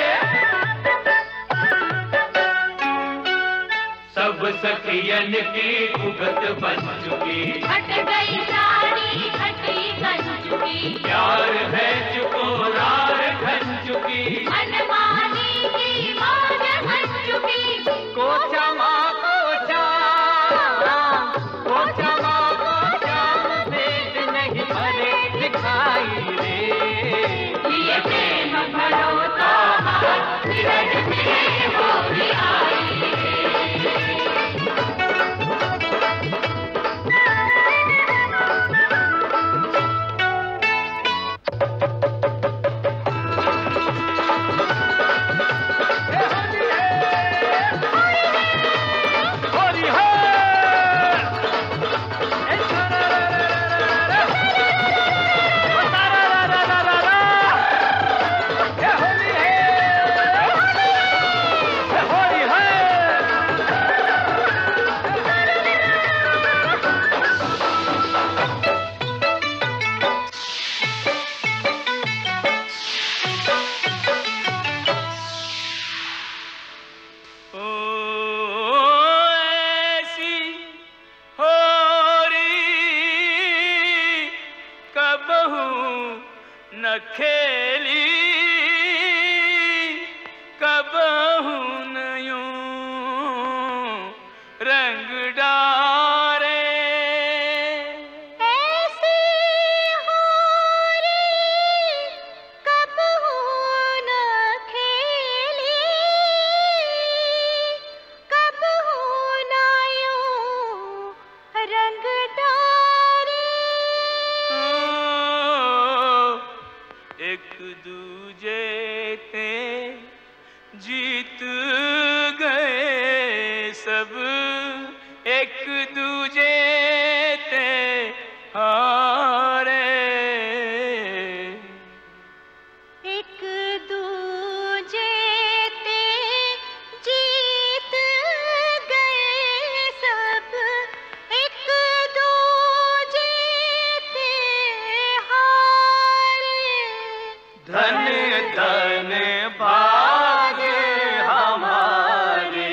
सब सखियन की उगत बन चुकी हट गई साड़ी खटी बन चुकी। प्यार है चुकोरार घन चुकी मनमानी की मौज बन चुकी। कोचा माँ कोचा कोचा माँ कोचा भेद नहीं भरे दिखाई रे। ये प्रेम भरो तो नीरज में होली आई रे। रंग डारे। ऐसे हारे कब हो न खेली, कब हो न यूं रंग डारे। एक दूजे ते जीत गए सब, एक दूजे ते हारे। एक दूजे ते जीत गए सब, एक दूजे ते हारे। धन धन भागे हमारे,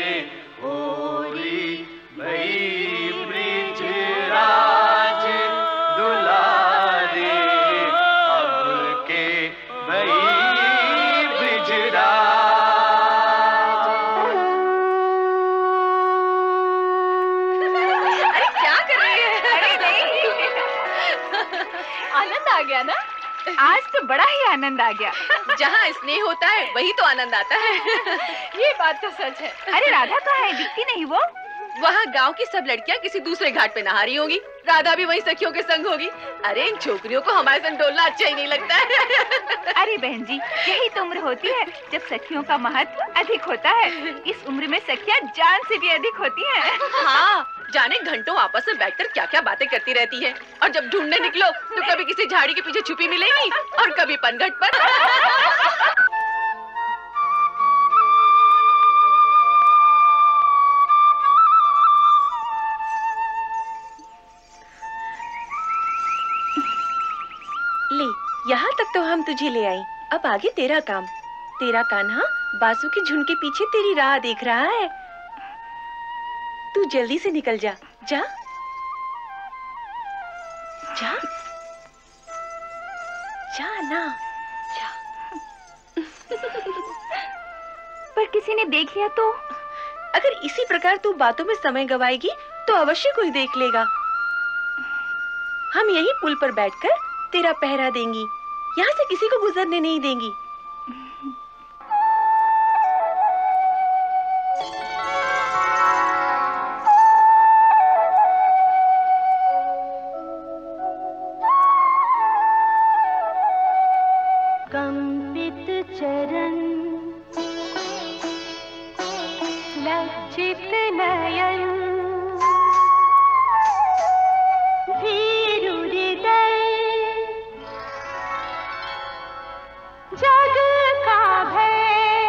होरी भई ब्रिज राज दुलारे। अब के भई ब्रिज अरे क्या कर रही है? अरे नहीं, आनंद आ गया ना? आज तो बड़ा ही आनंद आ गया। जहाँ स्नेह होता है वही तो आनंद आता है। ये बात तो सच है। अरे राधा कहाँ है? दिखती नहीं वो। वहाँ गांव की सब लड़कियाँ किसी दूसरे घाट पे नहा रही होंगी, राधा भी वही सखियों के संग होगी। अरे इन छोकरियों को हमारे संग डोलना अच्छा ही नहीं लगता है। अरे बहन जी, यही तो उम्र होती है जब सखियों का महत्व अधिक होता है। इस उम्र में सखियाँ जान से भी अधिक होती हैं। हाँ, जाने घंटों आपस में बैठकर क्या क्या बातें करती रहती है। और जब ढूंढने निकलो तो कभी किसी झाड़ी के पीछे छुपी मिलेगी और कभी पनघट पर। ले, यहाँ तक तो हम तुझे ले आई, अब आगे तेरा काम। तेरा कान्हा बासु के झुंड के पीछे तेरी राह देख रहा है। तू जल्दी से निकल जा, जा जा जा ना जा। पर किसी ने देख लिया तो? अगर इसी प्रकार तू बातों में समय गवाएगी तो अवश्य कोई देख लेगा। हम यही पुल पर बैठकर तेरा पहरा देंगी, यहाँ से किसी को गुजरने नहीं देंगी। कंपित चरण लज्जित नयन, भीरु हृदय जग का भय,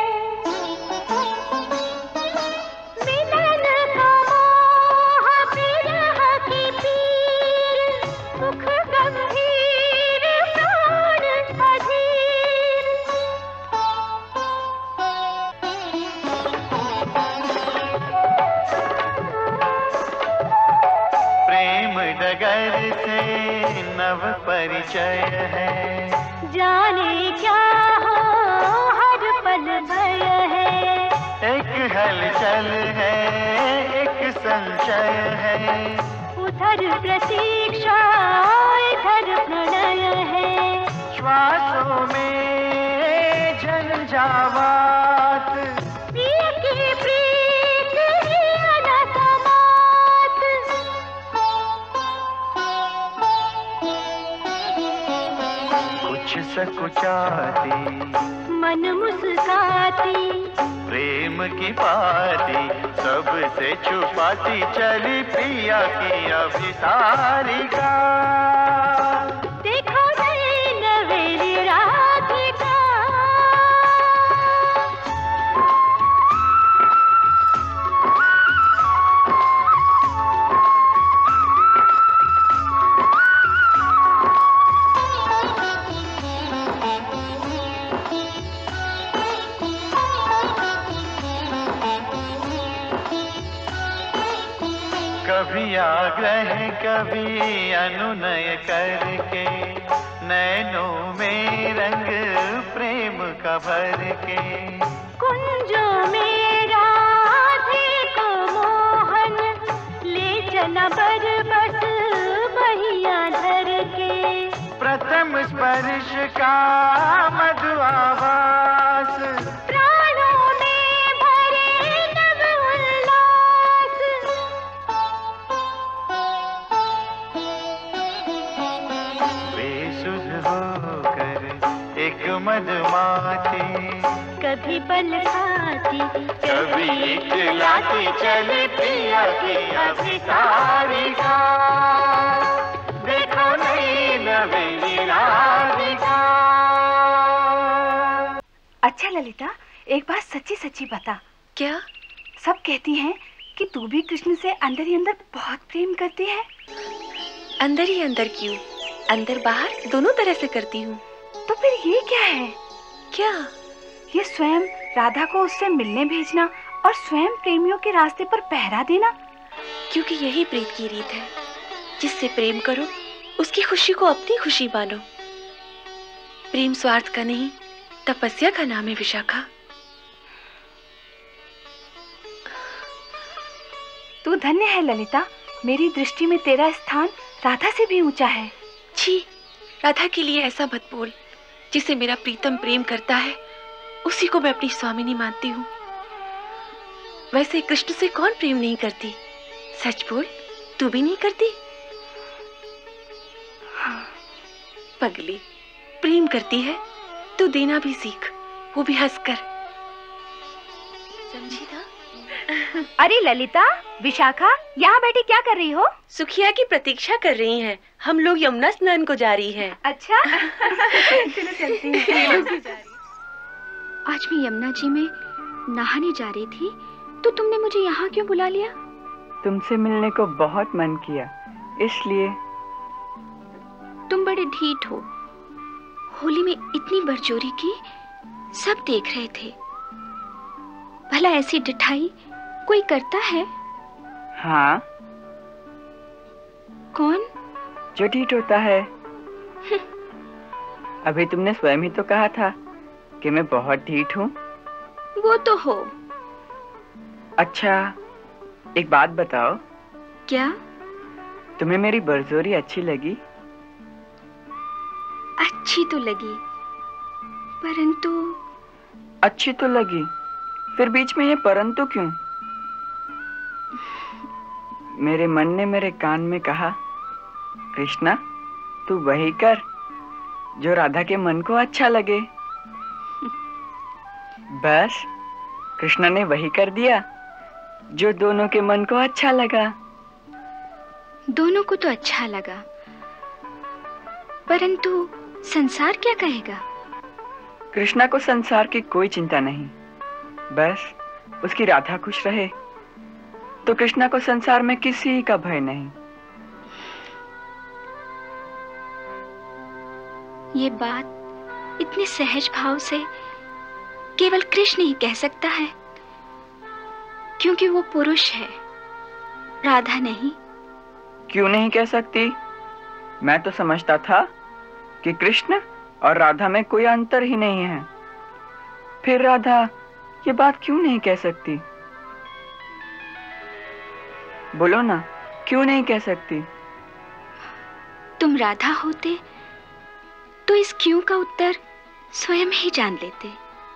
मिलन का मोह विरह की पीर, सुख गंभीर प्राण अधीर। प्रेम डगर से नव परिचय है, जाने क्या हो हर पल भय है। एक हलचल है एक संशय है, उधर प्रतीक्षा इधर प्रणय है। श्वासों में झंझावात, प्रिय की प्रीत ही अनसमात। कुछ सकुचाती मन मुस्काती, प्रेम की पाती सबसे छुपाती चली पिया की अभिसारिका। देखो नैन वेली राधिका, कभी आग्रह कभी अनुनय करके, नैनों में रंग प्रेम का भर के। कुंजों में राधे को मोह नैना बरबस बहिया धर के, प्रथम स्पर्श का मधु आवास, प्राणों में भरे नव उल्लास। बेसुध होकर एक मधुमाती, कभी पल खाती कभी इकलाती चली पिया की अभिसारिका, देखो नई नवेली राधिका। अच्छा ललिता, एक बात सच्ची सच्ची बता। क्या? सब कहती हैं कि तू भी कृष्ण से अंदर ही अंदर बहुत प्रेम करती है। अंदर ही अंदर क्यों, अंदर बाहर दोनों तरह से करती हूँ। तो फिर ये क्या है? क्या? ये स्वयं राधा को उससे मिलने भेजना और स्वयं प्रेमियों के रास्ते पर पहरा देना। क्योंकि यही प्रीत की रीत है, जिससे प्रेम करो उसकी खुशी को अपनी खुशी मानो। प्रेम स्वार्थ का नहीं, तपस्या का नाम है विशाखा। तू धन्य है ललिता, मेरी दृष्टि में तेरा स्थान राधा से भी ऊंचा है। छी, राधा के लिए ऐसा मत बोल। जिसे मेरा प्रीतम प्रेम करता है उसी को मैं अपनी स्वामिनी मानती हूँ। वैसे कृष्ण से कौन प्रेम नहीं करती? सच बोल, तू भी नहीं करती? हाँ, पगली, प्रेम करती है तो देना भी सीख, वो भी हंसकर। समझी ना? अरे ललिता, विशाखा यहाँ बैठी क्या कर रही हो? सुखिया की प्रतीक्षा कर रही हैं। हम लोग यमुना स्नान को जा रही हैं। अच्छा चलो चलती हैं। आज मैं यमुना जी में नहाने जा रही थी, तो तुमने मुझे यहाँ क्यों बुला लिया? तुमसे मिलने को बहुत मन किया, इसलिए। तुम बड़े ढीठ हो। होली में इतनी बरजोरी की, सब देख रहे थे। भला ऐसी डिठाई कोई करता है? हाँ। कौन? जो ढीठ होता है। अभी तुमने स्वयं ही तो कहा था कि मैं बहुत ढीठ हूँ। वो तो हो। अच्छा, एक बात बताओ। क्या? तुम्हें मेरी बरजोरी अच्छी लगी? अच्छी तो लगी, परंतु। अच्छी तो लगी, फिर बीच में ये परंतु क्यों? मेरे मन ने मेरे कान में कहा, कृष्णा तू वही कर जो राधा के मन को अच्छा लगे। बस कृष्णा ने वही कर दिया जो दोनों के मन को अच्छा लगा। दोनों को तो अच्छा लगा, परंतु संसार क्या कहेगा? कृष्णा को संसार की कोई चिंता नहीं, बस उसकी राधा खुश रहे तो कृष्णा को संसार में किसी का भय नहीं। ये बात इतने सहज भाव से केवल कृष्ण ही कह सकता है, क्योंकि वो पुरुष है, राधा नहीं। क्यों नहीं कह सकती? मैं तो समझता था कि कृष्ण और राधा में कोई अंतर ही नहीं है। फिर राधा ये बात क्यों नहीं कह सकती? बोलो ना, क्यों नहीं कह सकती? तुम राधा होते तो इस क्यों का उत्तर स्वयं ही जान लेते।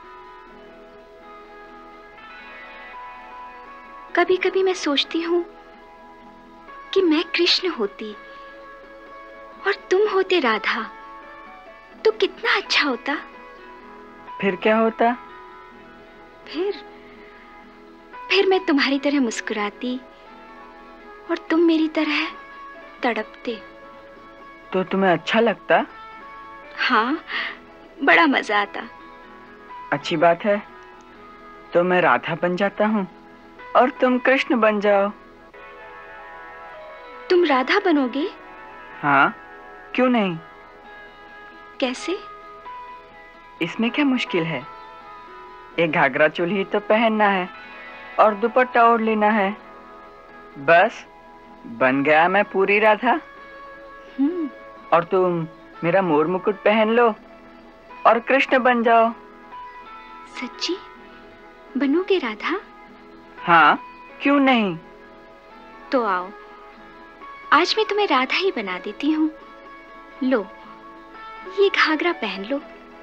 कभी कभी मैं सोचती हूँ कि मैं कृष्ण होती और तुम होते राधा, तो कितना अच्छा होता। फिर क्या होता? फिर फिर मैं तुम्हारी तरह मुस्कुराती और तुम मेरी तरह तड़पते। तो तुम्हें अच्छा लगता? हाँ, बड़ा मजा आता। अच्छी बात है, तो मैं राधा बन जाता हूँ और तुम कृष्ण बन जाओ। तुम राधा बनोगे? हाँ, क्यों नहीं? कैसे? इसमें क्या मुश्किल है? एक घाघरा चोली तो पहनना है और दुपट्टा ओढ़ लेना है, बस बन गया मैं पूरी राधा। हम्म। और तुम मेरा मोर मुकुट पहन लो और कृष्ण बन जाओ। सच्ची बनोगे राधा? हाँ, क्यों नहीं? तो आओ, आज मैं तुम्हें राधा ही बना देती हूँ। लो, ये घाघरा पहन लो।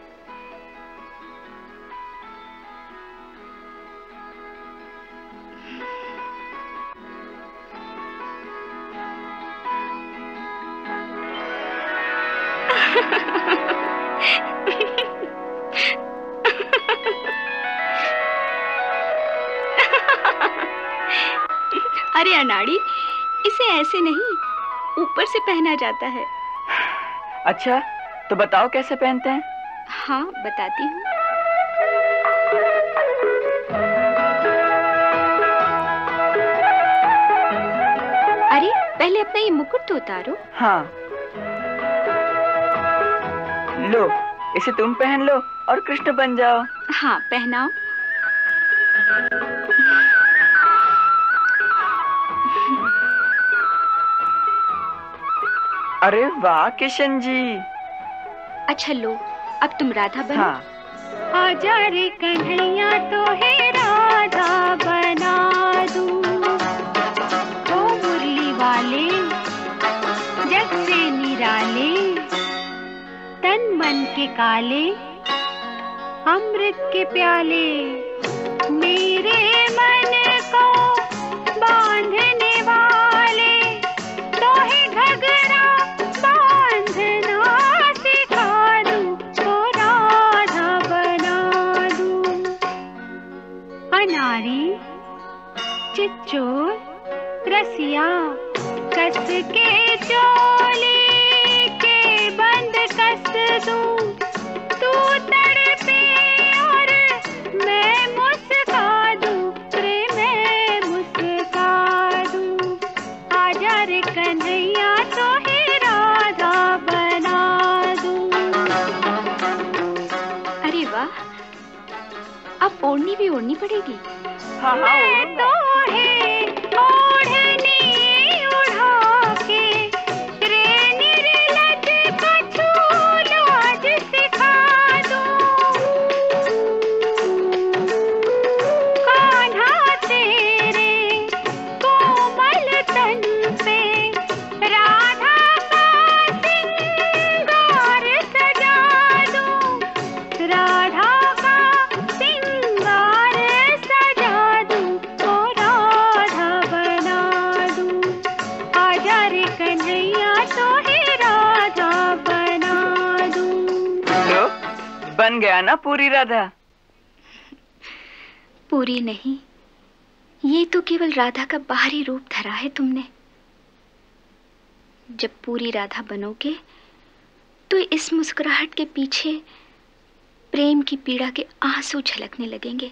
अरे अनाड़ी, इसे ऐसे नहीं, ऊपर से पहना जाता है। अच्छा, तो बताओ कैसे पहनते हैं? हाँ, बताती हूँ। अरे पहले अपना ये मुकुट तो उतारो। हाँ, लो, इसे तुम पहन लो और कृष्ण बन जाओ। हाँ, पहनाओ। अरे वाह किशन जी। अच्छा लो, अब तुम राधा बनो। हाँ। आजा रे कन्हैया तो है राधा बना दूं, ओ मुरली वाले जग से निराले, तन मन के काले अमृत के प्याले, मेरे मन को बांधने वाले तो है घगरा बांधना सिखा दूं, तो राधा बना दूं। अनारी चिच्चोर रसिया कस के चोली के बंद कस दूं, तू तड़पे और मैं मुस्का दूं, रे मैं मुस्का दूं। आजा रे कन्हैया तो है राधा बना दूं। अरे वाह, अब ओढ़नी भी ओढ़नी पड़ेगी। हाँ, हाँ, मैं तो है ओढ़नी उड़ा के रे निर्लज कछु लाज सिखा दूं। कान्हा तेरे कोमल तन पे राधा का सिंगार सजा दूं, राधा का सिंगार सजा दूं, ओ राधा बना दूं। आजा रे कन्हैया तो है राधा बना दूं। लो, बन गया ना पूरी राधा। पूरी नहीं, ये तो केवल राधा का बाहरी रूप धरा है तुमने। जब पूरी राधा बनोगे तो इस मुस्कुराहट के पीछे प्रेम की पीड़ा के आंसू झलकने लगेंगे।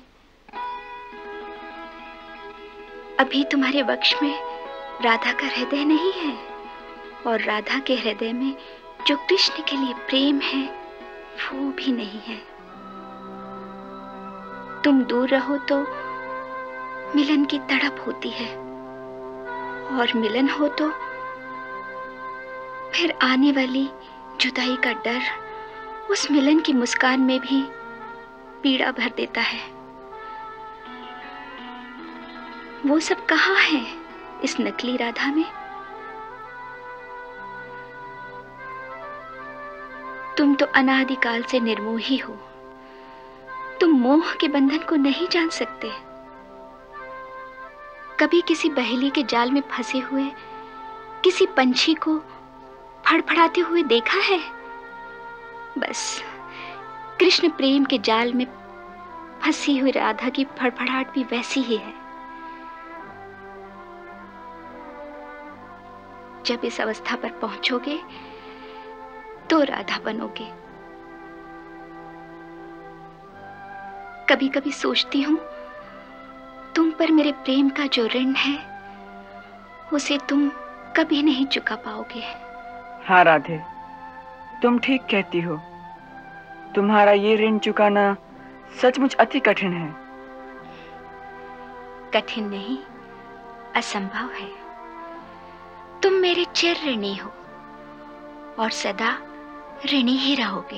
अभी तुम्हारे वक्ष में राधा का हृदय नहीं है, और राधा के हृदय में जो कृष्ण के लिए प्रेम है वो भी नहीं है। तुम दूर रहो तो मिलन की तड़प होती है, और मिलन हो तो फिर आने वाली जुदाई का डर उस मिलन की मुस्कान में भी पीड़ा भर देता है। वो सब कहाँ है इस नकली राधा में? तुम तो अनादिकाल से निर्मोही हो। तुम मोह के बंधन को नहीं जान सकते। कभी किसी बहेली के जाल में फंसे हुए किसी पंछी को फड़फड़ाते हुए देखा है? बस कृष्ण प्रेम के जाल में फंसी हुई राधा की फड़फड़ाहट भी वैसी ही है। जब इस अवस्था पर पहुंचोगे तो राधा बनोगे। कभी कभी सोचती हूं तुम पर मेरे प्रेम का जो ऋण है उसे तुम कभी नहीं चुका पाओगे। हाँ राधे, तुम ठीक कहती हो। तुम्हारा ये ऋण चुकाना सचमुच अति कठिन है। कठिन नहीं, असंभव है। तुम मेरे चिर ऋणी हो और सदा ऋणी ही रहोगे।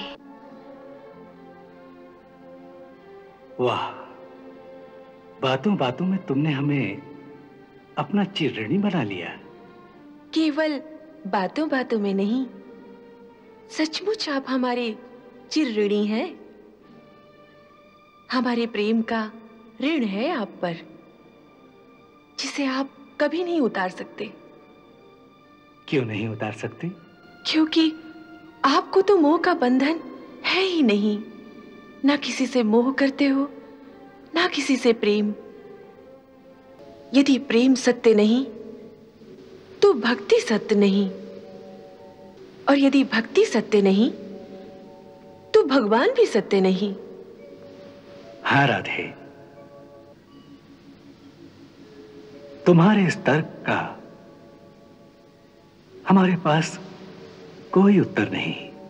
वाह, बातों बातों में तुमने हमें अपना चिर ऋणी बना लिया। केवल बातों बातों में नहीं, सचमुच आप हमारे चिर ऋणी हैं। हमारे प्रेम का ऋण है आप पर, जिसे आप कभी नहीं उतार सकते। क्यों नहीं उतार सकते? क्योंकि आपको तो मोह का बंधन है ही नहीं। ना किसी से मोह करते हो, ना किसी से प्रेम। यदि प्रेम सत्य नहीं तो भक्ति सत्य नहीं, और यदि भक्ति सत्य नहीं तो भगवान भी सत्य नहीं। हाँ राधे, तुम्हारे इस तर्क का हमारे पास कोई उत्तर नहीं।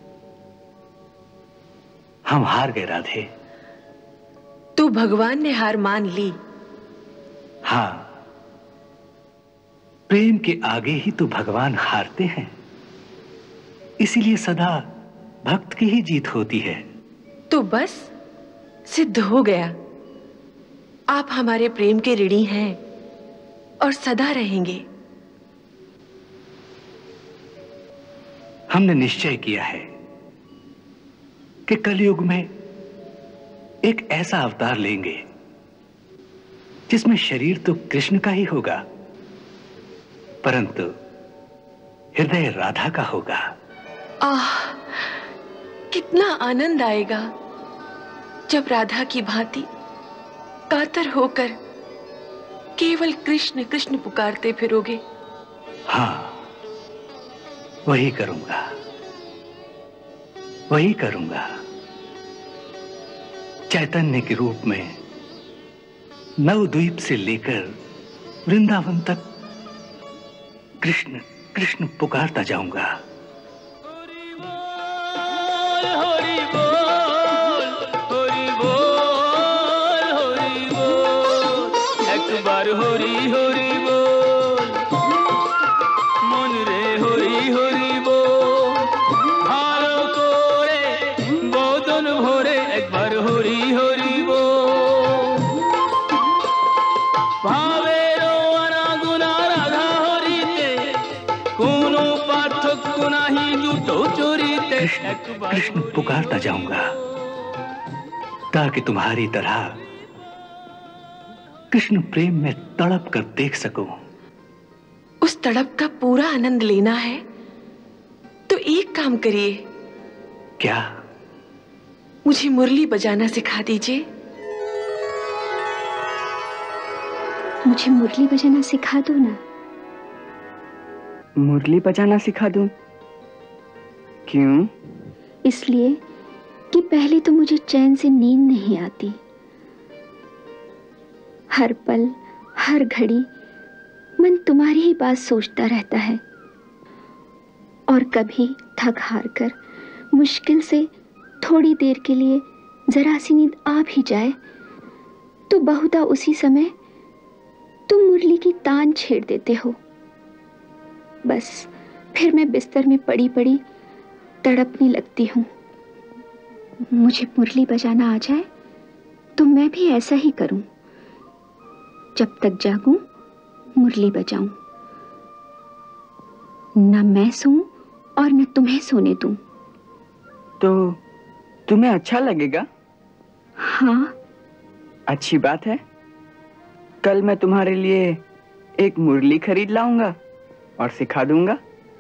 हम हार गए राधे। तो भगवान ने हार मान ली। हाँ, प्रेम के आगे ही तो भगवान हारते हैं। इसीलिए सदा भक्त की ही जीत होती है। तो बस सिद्ध हो गया, आप हमारे प्रेम के ऋणी हैं और सदा रहेंगे। हमने निश्चय किया है कि कलयुग में एक ऐसा अवतार लेंगे जिसमें शरीर तो कृष्ण का ही होगा, परंतु हृदय राधा का होगा। आह, कितना आनंद आएगा जब राधा की भांति कातर होकर केवल कृष्ण कृष्ण पुकारते फिरोगे। हाँ, वही करूंगा, वही करूंगा। चैतन्य के रूप में नवद्वीप से लेकर वृंदावन तक कृष्ण कृष्ण पुकारता जाऊंगा। हरि हरि बोल, मन रे हरि हरि बोल, भारो कोरे बोदन भोरे एक बार हरि हरि बोल। भावेरो अनागुना राधा हरिते, कोनो पार्थक्य नहीं दुटो चोरीते। कृष्ण पुकारता जाऊंगा ताकि तुम्हारी तरह कृष्ण प्रेम में तड़प कर देख सकूं। उस तड़प का पूरा आनंद लेना है तो एक काम करिए। क्या? मुझे मुरली बजाना सिखा दीजिए। मुझे मुरली बजाना सिखा दो ना। मुरली बजाना सिखा दूं? क्यों? इसलिए कि पहले तो मुझे चैन से नींद नहीं आती। हर पल हर घड़ी मन तुम्हारी ही बात सोचता रहता है, और कभी थक हार कर मुश्किल से थोड़ी देर के लिए जरा सी नींद आ भी जाए तो बहुधा उसी समय तुम मुरली की तान छेड़ देते हो। बस फिर मैं बिस्तर में पड़ी पड़ी तड़पने लगती हूँ। मुझे मुरली बजाना आ जाए तो मैं भी ऐसा ही करूं। जब तक जागूं मुरली बजाऊं, न मैं सोऊं और न तुम्हें सोने दूं। तो तुम्हें अच्छा लगेगा? हाँ। अच्छी बात है। कल मैं तुम्हारे लिए एक मुरली खरीद लाऊंगा और सिखा दूंगा।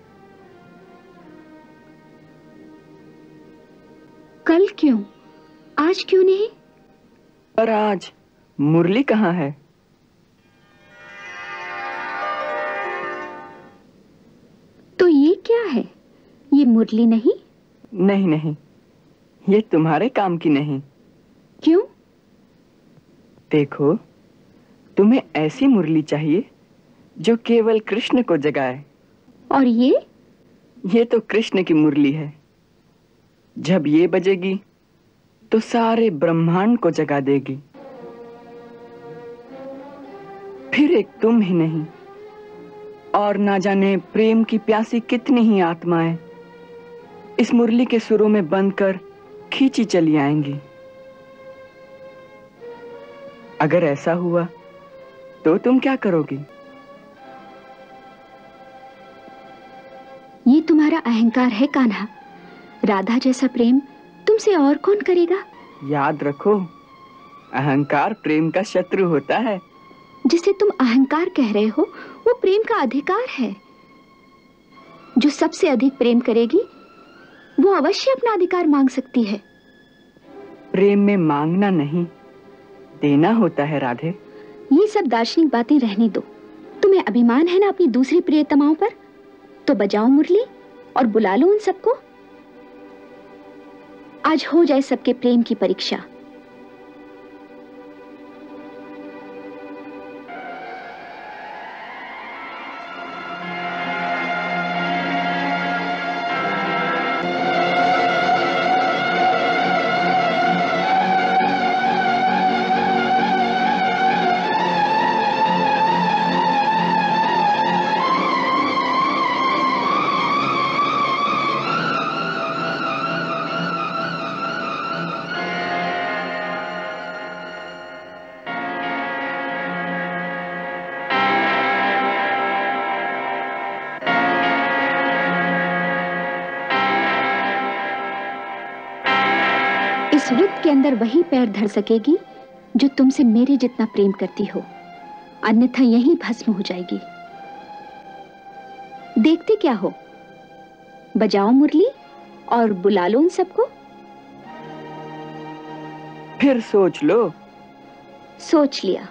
कल क्यों? आज क्यों नहीं? पर आज मुरली कहाँ है? तो ये क्या है? ये मुरली नहीं? नहीं नहीं, ये तुम्हारे काम की नहीं। क्यों? देखो, तुम्हें ऐसी मुरली चाहिए जो केवल कृष्ण को जगाए। और ये? ये तो कृष्ण की मुरली है। जब ये बजेगी तो सारे ब्रह्मांड को जगा देगी। फिर एक तुम ही नहीं, और ना जाने प्रेम की प्यासी कितनी ही आत्माएं इस मुरली के सुरों में बंद कर खींची चली आएंगी। अगर ऐसा हुआ तो तुम क्या करोगी? ये तुम्हारा अहंकार है कान्हा। राधा जैसा प्रेम तुमसे और कौन करेगा? याद रखो, अहंकार प्रेम का शत्रु होता है। जिसे तुम अहंकार कह रहे हो वो प्रेम का अधिकार है। जो सबसे अधिक प्रेम करेगी वो अवश्य अपना अधिकार मांग सकती है। प्रेम में मांगना नहीं, देना होता है राधे। ये सब दार्शनिक बातें रहने दो। तुम्हें अभिमान है ना अपनी दूसरी प्रियतमाओं पर? तो बजाओ मुरली और बुला लो उन सबको। आज हो जाए सबके प्रेम की परीक्षा। इस वृत्त के अंदर वही पैर धर सकेगी जो तुमसे मेरे जितना प्रेम करती हो, अन्यथा यहीं भस्म हो जाएगी। देखते क्या हो? बजाओ मुरली और बुला लो उन सबको। फिर सोच लो। सोच लिया।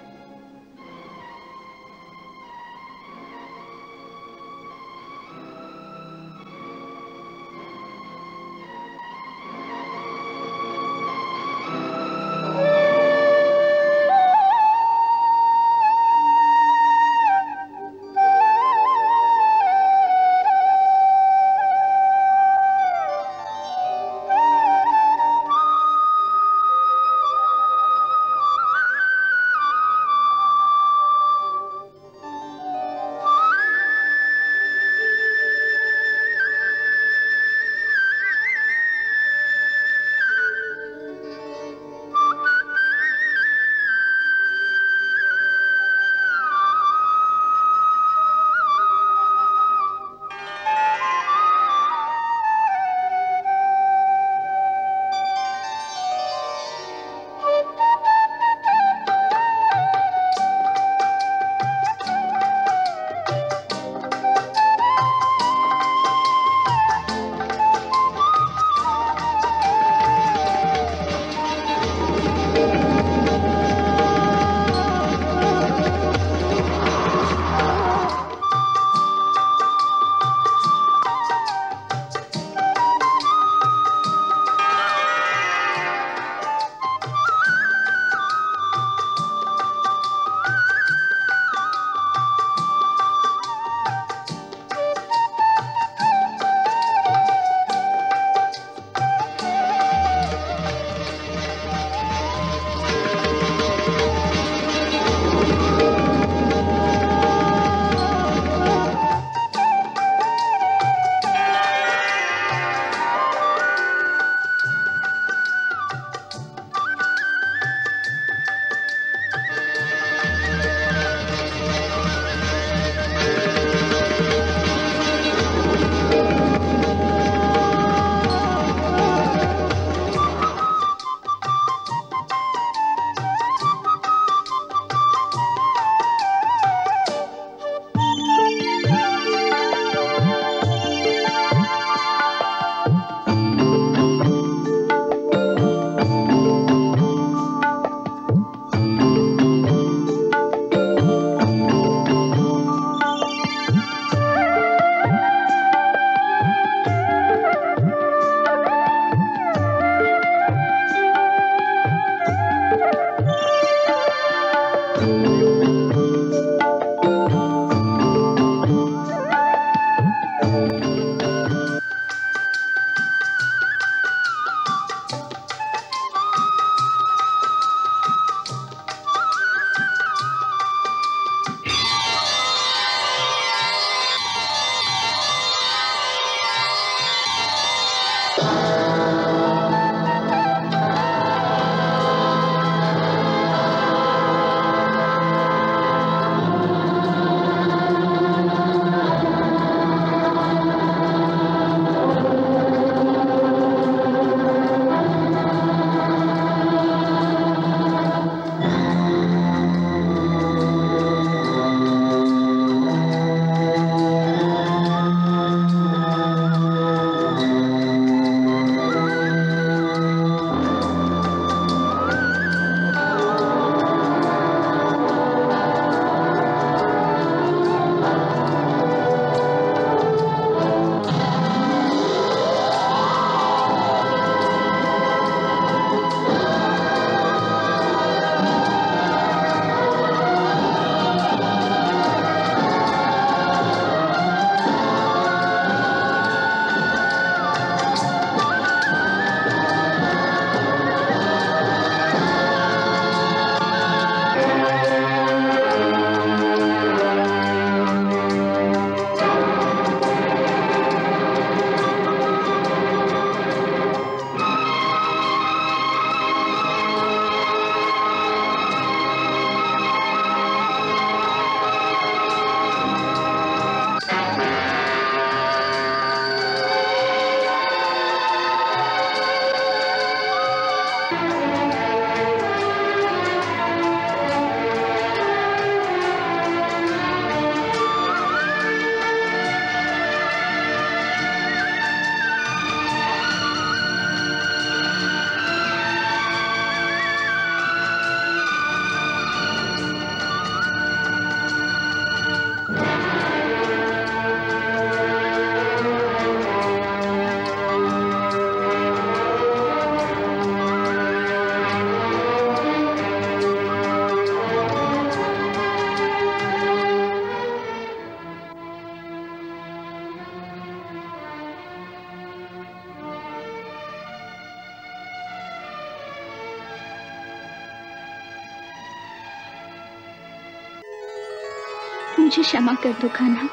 मुझे क्षमा कर दो कान्हा।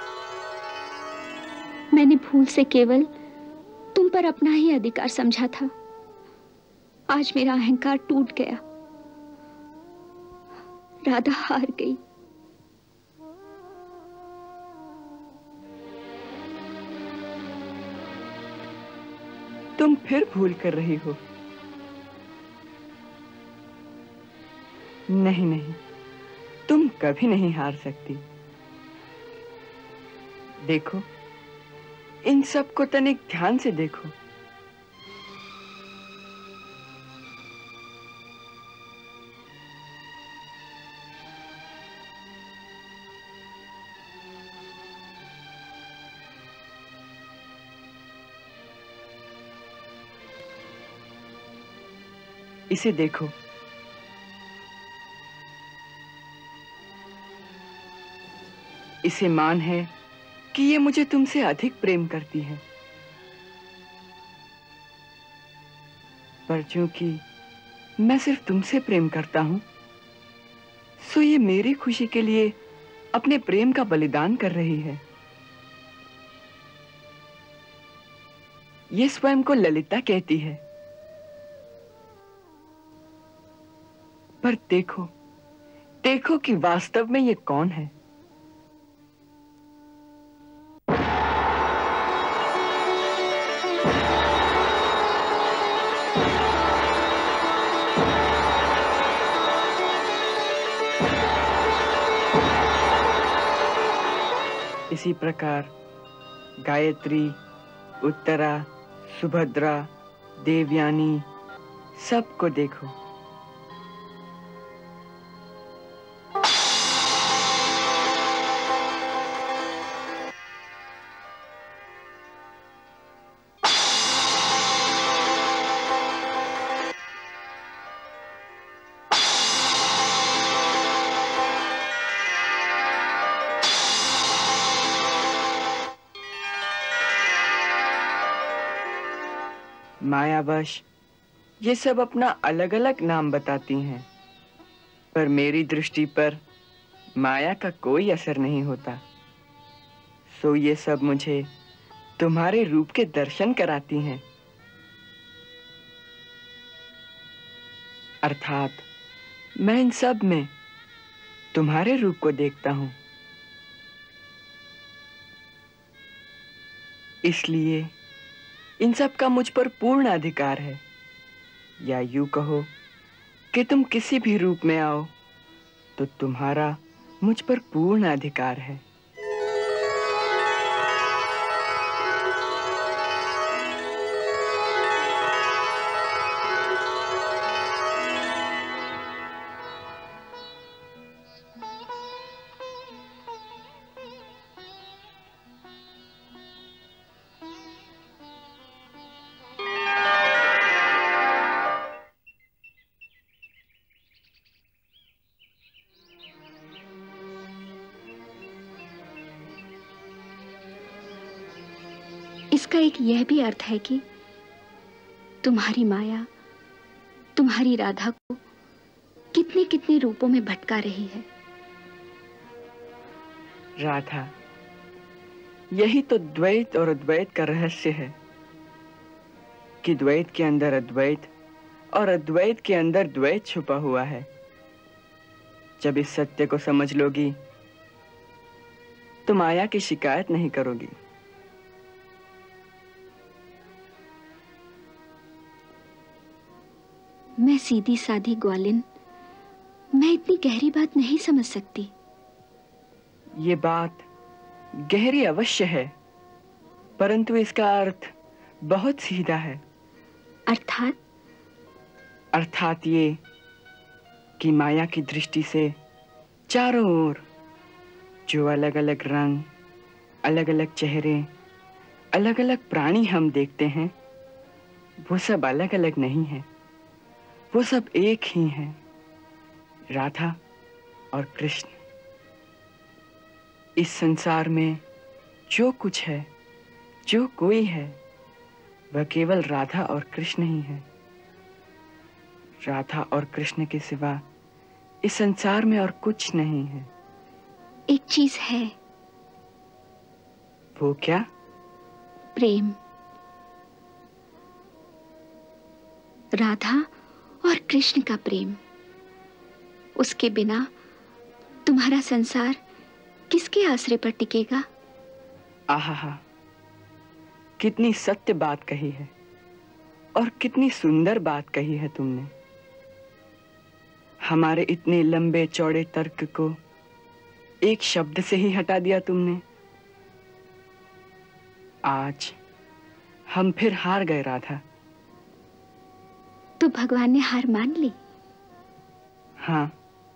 मैंने भूल से केवल तुम पर अपना ही अधिकार समझा था। आज मेरा अहंकार टूट गया। राधा हार गई। तुम फिर भूल कर रही हो। नहीं नहीं, तुम कभी नहीं हार सकती। देखो, इन सब को तनिक ध्यान से देखो। इसे देखो। इसे मान है कि ये मुझे तुमसे अधिक प्रेम करती है, पर चूंकि मैं सिर्फ तुमसे प्रेम करता हूं, सो ये मेरी खुशी के लिए अपने प्रेम का बलिदान कर रही है। ये स्वयं को ललिता कहती है। पर देखो, देखो कि वास्तव में ये कौन है। इसी प्रकार गायत्री, उत्तरा, सुभद्रा, देवयानी सबको देखो। मायावश ये सब अपना अलग अलग नाम बताती हैं, पर मेरी दृष्टि पर माया का कोई असर नहीं होता। सो ये सब मुझे तुम्हारे रूप के दर्शन कराती हैं। अर्थात मैं इन सब में तुम्हारे रूप को देखता हूं। इसलिए इन सब का मुझ पर पूर्ण अधिकार है, या यूं कहो कि तुम किसी भी रूप में आओ तो तुम्हारा मुझ पर पूर्ण अधिकार है। इसका एक यह भी अर्थ है कि तुम्हारी माया तुम्हारी राधा को कितने कितने रूपों में भटका रही है। राधा, यही तो द्वैत और अद्वैत का रहस्य है कि द्वैत के अंदर अद्वैत और अद्वैत के अंदर द्वैत छुपा हुआ है। जब इस सत्य को समझ लोगी तो माया की शिकायत नहीं करोगी। मैं सीधी साधी ग्वालिन, मैं इतनी गहरी बात नहीं समझ सकती। ये बात गहरी अवश्य है, परंतु इसका अर्थ बहुत सीधा है। अर्थात? अर्थात ये कि माया की दृष्टि से चारों ओर जो अलग अलग रंग, अलग अलग चेहरे, अलग अलग प्राणी हम देखते हैं, वो सब अलग अलग नहीं है, वो सब एक ही हैं, राधा और कृष्ण। इस संसार में जो कुछ है, जो कोई है, वह केवल राधा और कृष्ण ही है। राधा और कृष्ण के सिवा इस संसार में और कुछ नहीं है। एक चीज है। वो क्या? प्रेम। राधा और कृष्ण का प्रेम। उसके बिना तुम्हारा संसार किसके आश्रय पर टिकेगा? आहा, कितनी सत्य बात कही है और कितनी सुंदर बात कही है तुमने। हमारे इतने लंबे चौड़े तर्क को एक शब्द से ही हटा दिया तुमने। आज हम फिर हार गए राधा। तो भगवान ने हार मान ली? हाँ,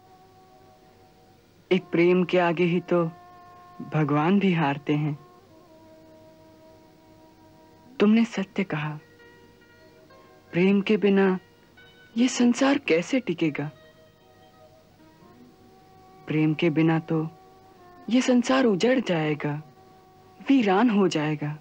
एक प्रेम के आगे ही तो भगवान भी हारते हैं। तुमने सत्य कहा, प्रेम के बिना ये संसार कैसे टिकेगा? प्रेम के बिना तो ये संसार उजड़ जाएगा, वीरान हो जाएगा।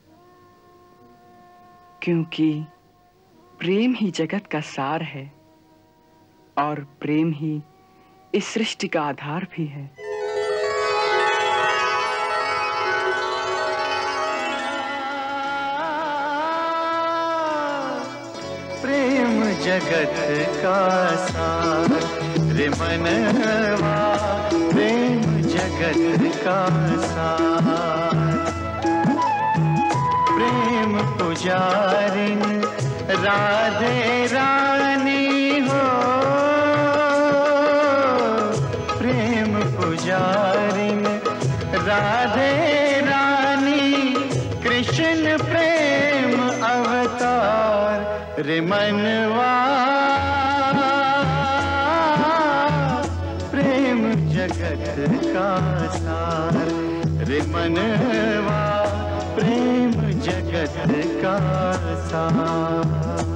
क्योंकि प्रेम ही जगत का सार है और प्रेम ही इस सृष्टि का आधार भी है। प्रेम जगत का सार रे मनवा, प्रेम जगत का सार। प्रेम पुजारिन राधे रानी हो, प्रेम पुजारिन राधे रानी, कृष्ण प्रेम अवतार रे मनवा। प्रेम जगत का सार रे मनवा, प्रेम जगत का सार।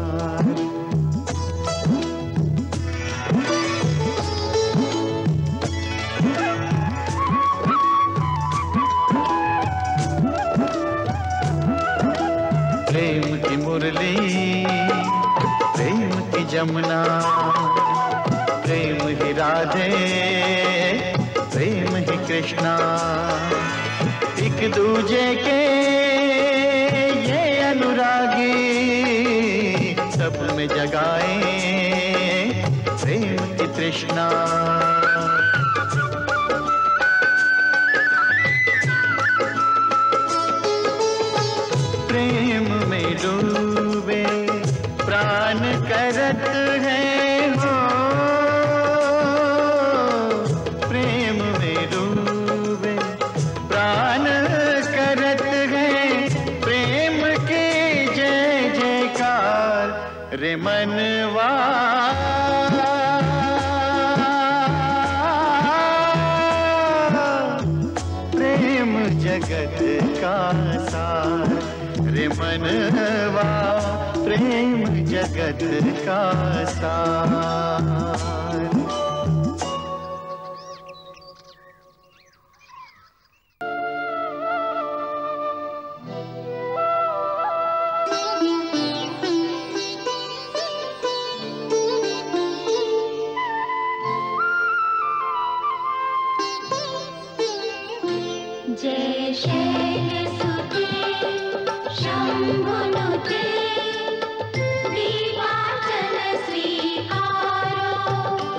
प्रेम की मुरली, प्रेम की जमुना, प्रेम ही राधे, प्रेम ही कृष्णा। एक दूजे के ये अनुरागी, सब में जगाए प्रेम की तृष्णा। प्रेम में डूबे प्राण करत है हो, प्रेम में डूबे प्राण करत है, प्रेम के जय जयकार रे मनवा। प्रेम जगत का सार रे मनवा, प्रेम जगत का सार। जय शैलसुते शंभुनुते, दीवाचल स्वीकारो।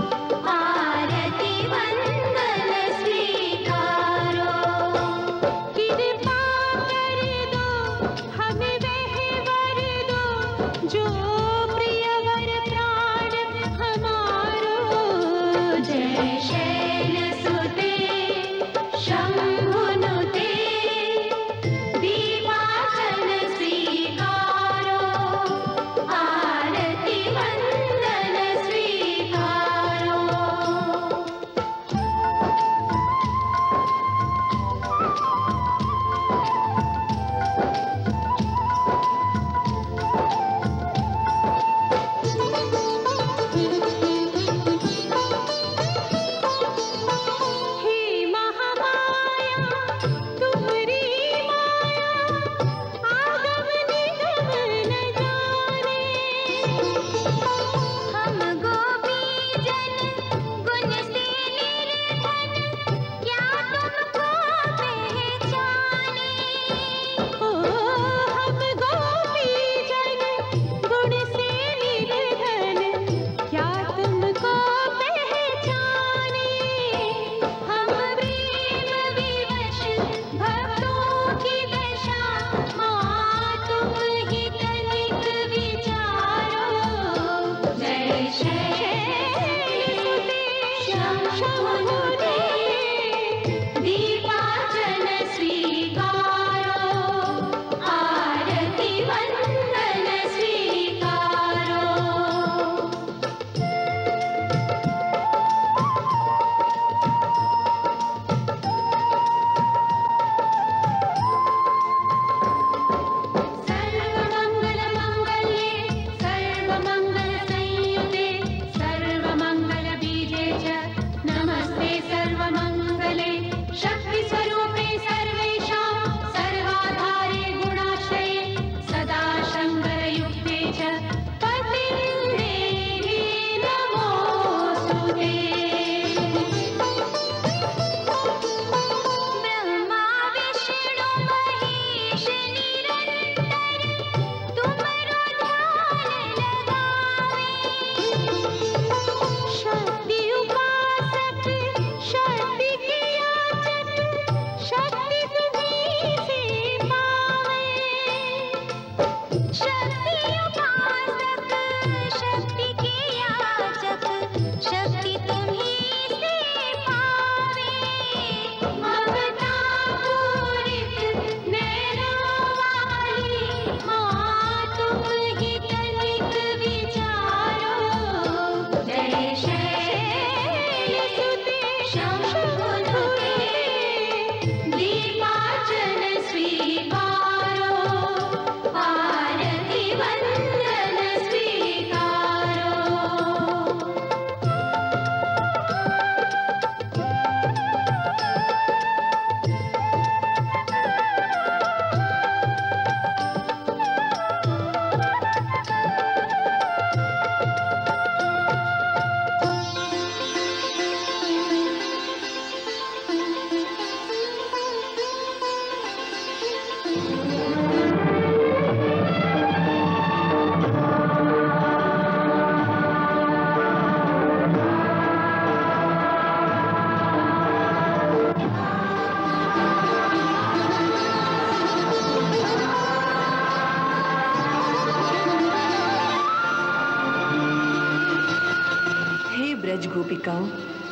गोपिकाओं,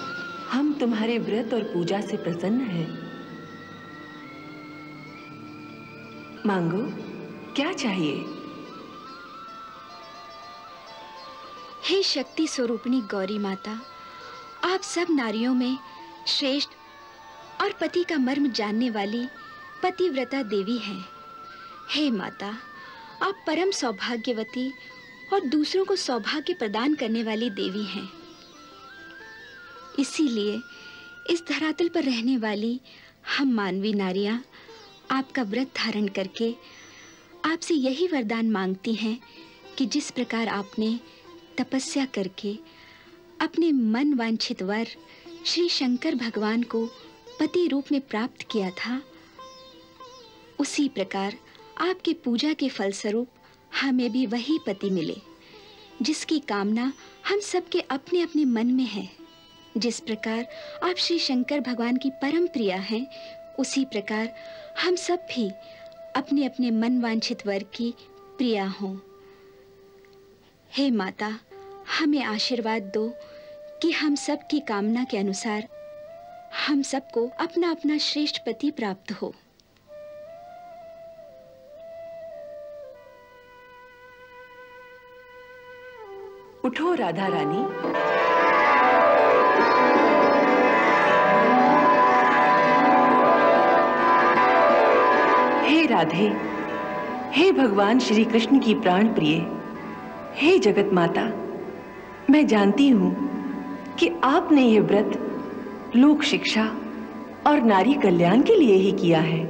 हम तुम्हारे व्रत और पूजा से प्रसन्न हैं। मांगो, क्या चाहिए? हे शक्ति स्वरूपिणी गौरी माता, आप सब नारियों में श्रेष्ठ और पति का मर्म जानने वाली पतिव्रता देवी हैं। हे माता, आप परम सौभाग्यवती और दूसरों को सौभाग्य प्रदान करने वाली देवी हैं। इसीलिए इस धरातल पर रहने वाली हम मानवी नारियां आपका व्रत धारण करके आपसे यही वरदान मांगती हैं कि जिस प्रकार आपने तपस्या करके अपने मन वांछित वर श्री शंकर भगवान को पति रूप में प्राप्त किया था, उसी प्रकार आपके पूजा के फलस्वरूप हमें भी वही पति मिले जिसकी कामना हम सबके अपने अपने मन में है। जिस प्रकार आप श्री शंकर भगवान की परम प्रिया हैं, उसी प्रकार हम सब भी अपने अपने मन वांछित वर की प्रिया हों। हे माता, हमें आशीर्वाद दो कि हम सब की कामना के अनुसार हम सबको अपना अपना श्रेष्ठ पति प्राप्त हो। उठो राधा रानी। हे राधे, हे भगवान श्री कृष्ण की प्राण प्रिय, हे जगत माता, मैं जानती हूँ कि आपने ये व्रत लोक शिक्षा और नारी कल्याण के लिए ही किया है।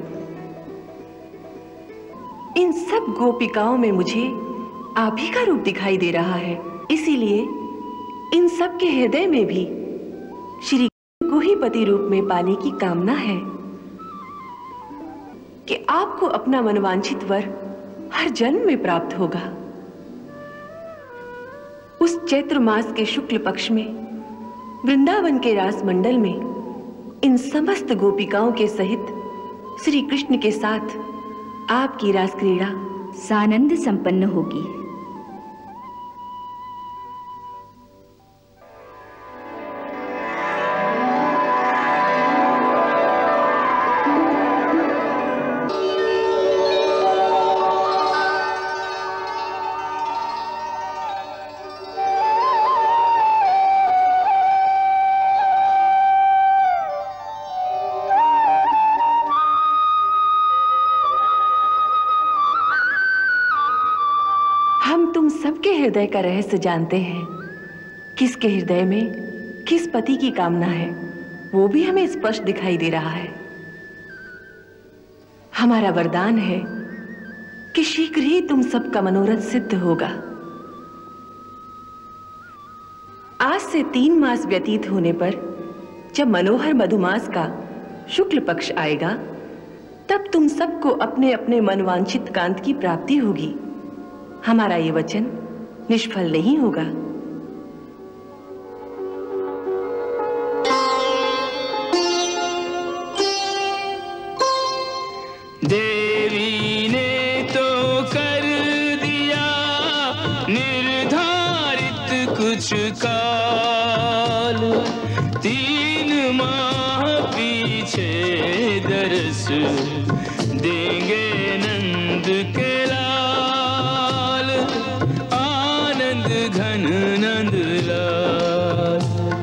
इन सब गोपिकाओं में मुझे आप ही का रूप दिखाई दे रहा है, इसीलिए इन सब के हृदय में भी श्री को ही पति रूप में पाने की कामना है कि आपको अपना मनवांछित वर हर जन्म में प्राप्त होगा। उस चैत्र मास के शुक्ल पक्ष में वृंदावन के रास मंडल में इन समस्त गोपिकाओं के सहित श्री कृष्ण के साथ आपकी रास क्रीड़ा सानंद संपन्न होगी। हृदय का रहस्य जानते हैं। किसके हृदय में किस पति की कामना है वो भी हमें स्पष्ट दिखाई दे रहा है। हमारा वरदान है कि शीघ्र ही तुम सबका मनोरथ सिद्ध होगा। आज से तीन मास व्यतीत होने पर जब मनोहर मधुमास का शुक्ल पक्ष आएगा तब तुम सबको अपने अपने मनवांछित कांत की प्राप्ति होगी। हमारा ये वचन निष्फल नहीं होगा। देवी ने तो कर दिया निर्धारित कुछ काल, तीन माह पीछे दरस देंगे नंद के घन नंद लाल।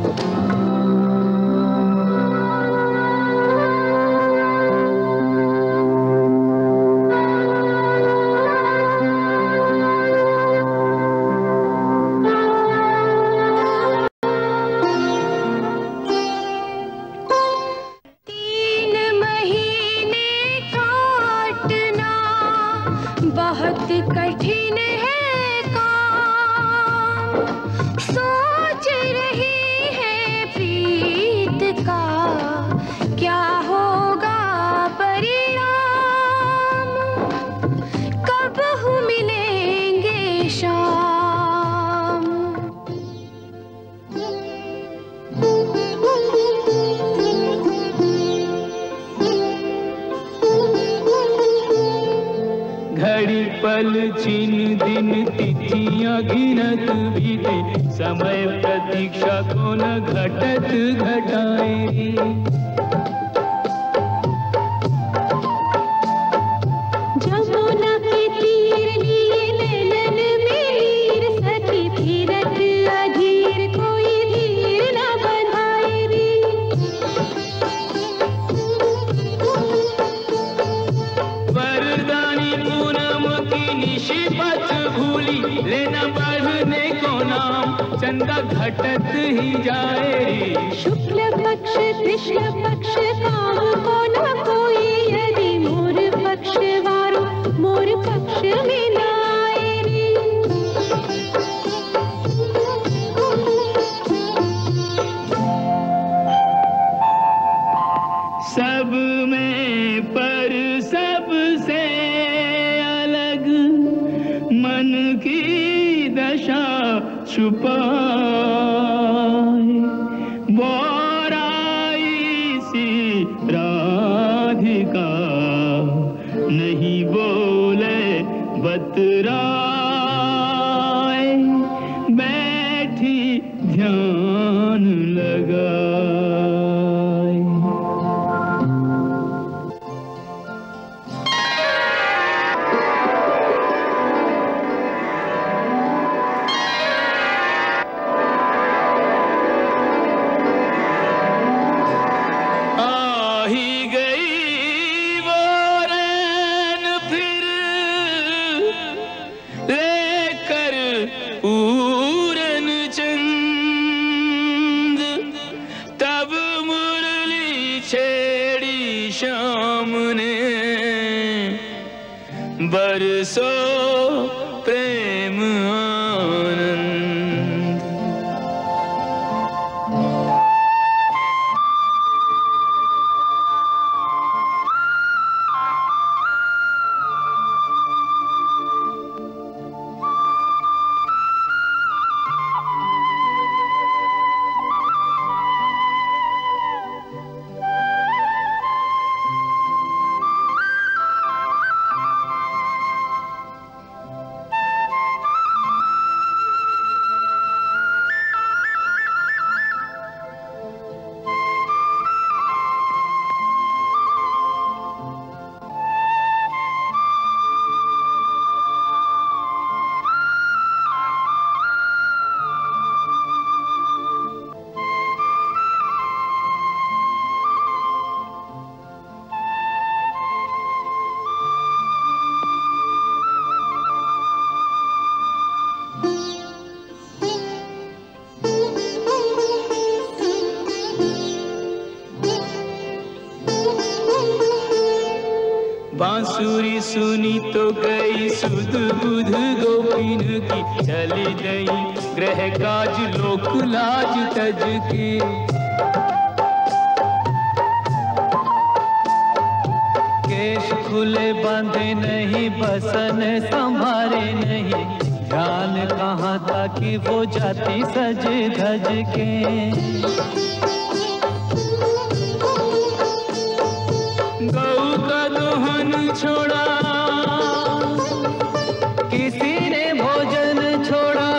तीन महीने काटना बहुत कठिन है, सोच रही है प्रीत का क्या होगा परिणाम, कब हम मिलेंगे शाम। घड़ी पल छिन दिन तिथियां गिनत बीते, समय प्रतीक्षा को न घटत घटाए। जमुना के तीर लिए नैनन मीर, सखी फिरत अधीर कोई धीर न बंधाए रे। वरदानी पूनम की निशिपत भूली, लेना बढ़ने को नाम चंदा घटत ही जाए। शुक्ल पक्ष कृष्ण पक्ष काम को न कोई, यदि मोर पक्ष वारो मोर पक्ष में न आए रे। सब में पर सबसे अलग मन की दशा छुपाए, बोराई सी राधिका नहीं बोले बतराए, बैठी ध्यान लगाए। बरसो प्रेम आनंद। बांसुरी सुनी तो गई सुध बुध गोपिन की, चली गई ग्रह काज लोक लाज तज के। केश खुले बांधे नहीं, बसन संभारे नहीं, ध्यान कहाँ था कि वो जाती सज धज के। गौ का दोहन छोड़ा, किसी ने भोजन छोड़ा,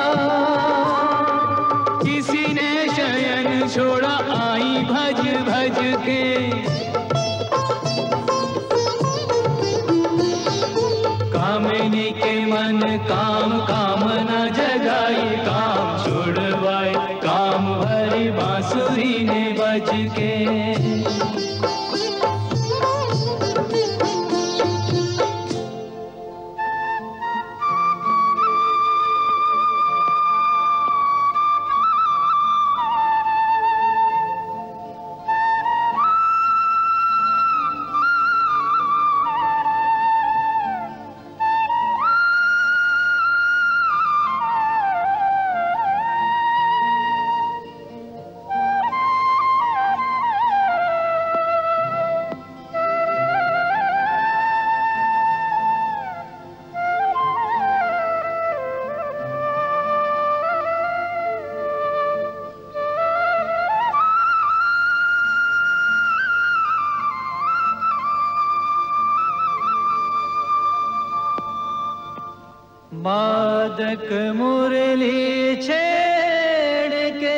किसी ने शयन छोड़ा, आई भज भज के। कामिनी के मन काम कामना जगाई, काम छुड़वाए काम भरी बांसुरी ने बज के। मादक मुरली छेड़ के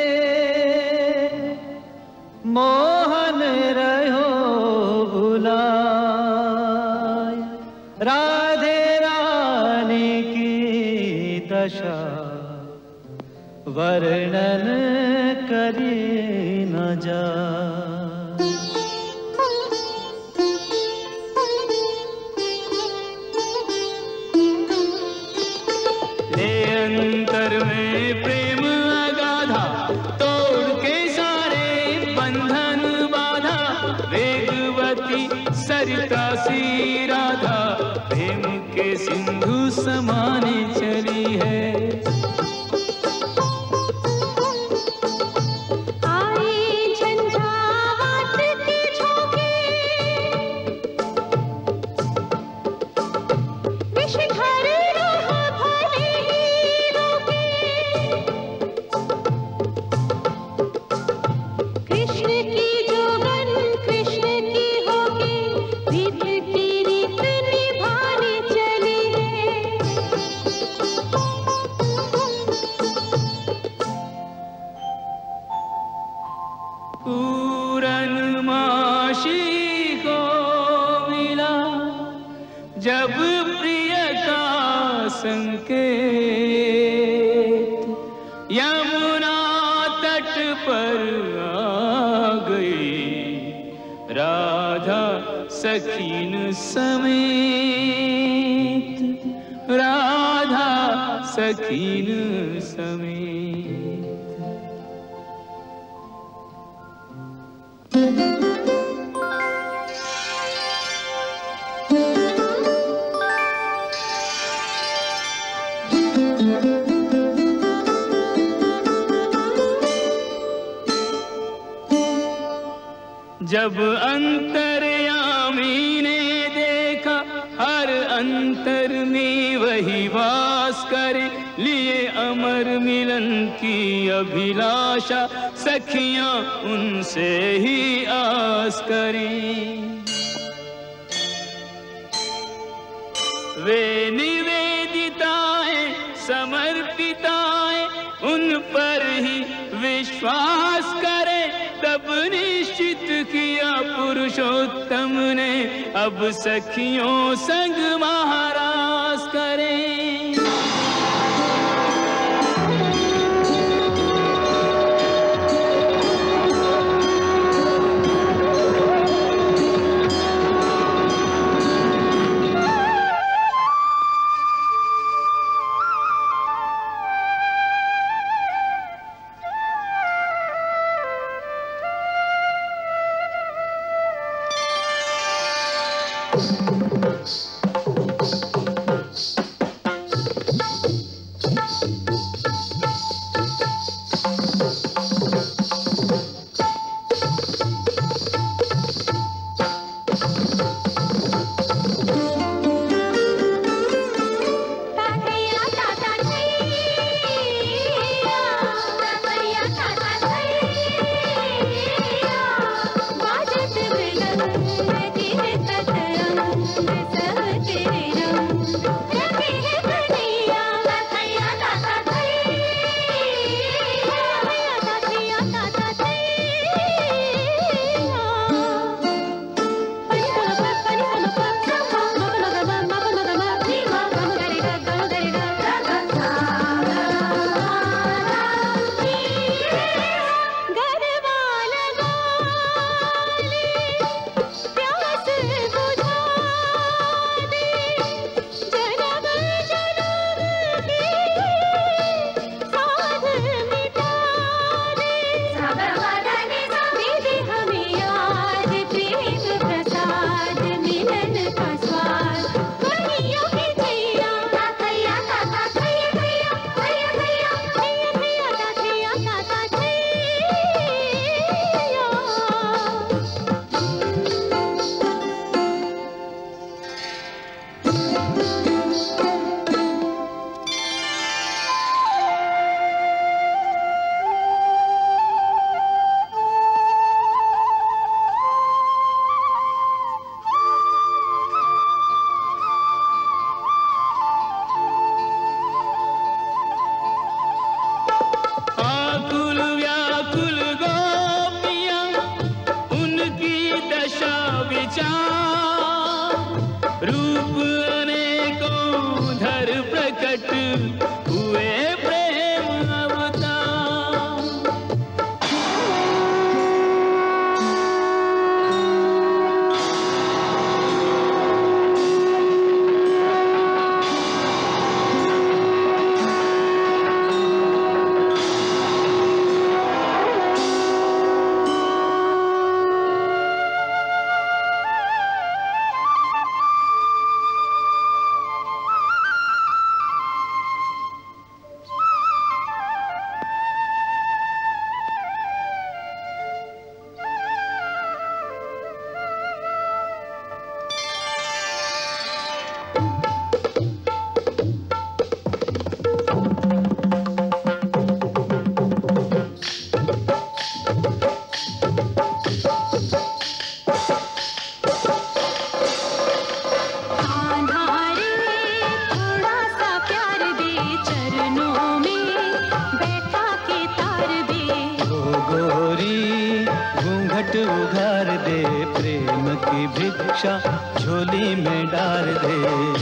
मोहन रहो बुलाए, राधे रानी की दशा वर्णन करी न जाए। अंतर में प्रेम अगाधा, तोड़ के सारे बंधन बाधा, वेगवती सरिता सी राधा, प्रेम के सिंधु समाने चली है। जब प्रिय का संकेत, यमुना तट पर आ गई, राधा सखीन समेत, राधा सखीन समेत। जब अंतर्यामी ने देखा हर अंतर में वही वास करे, लिए अमर मिलन की अभिलाषा, सखियां उनसे ही आस करें। वे निवेदिताएं समर्पिताएं उन पर ही विश्वास करे, तब निश्चित किया पुरुषोत्तम ने अब सखियों संग महाराज करें। रूप अनेकों धर प्रकट हुए प्रेम अवतार। उघार दे प्रेम की भिक्षा झोली में डाल दे।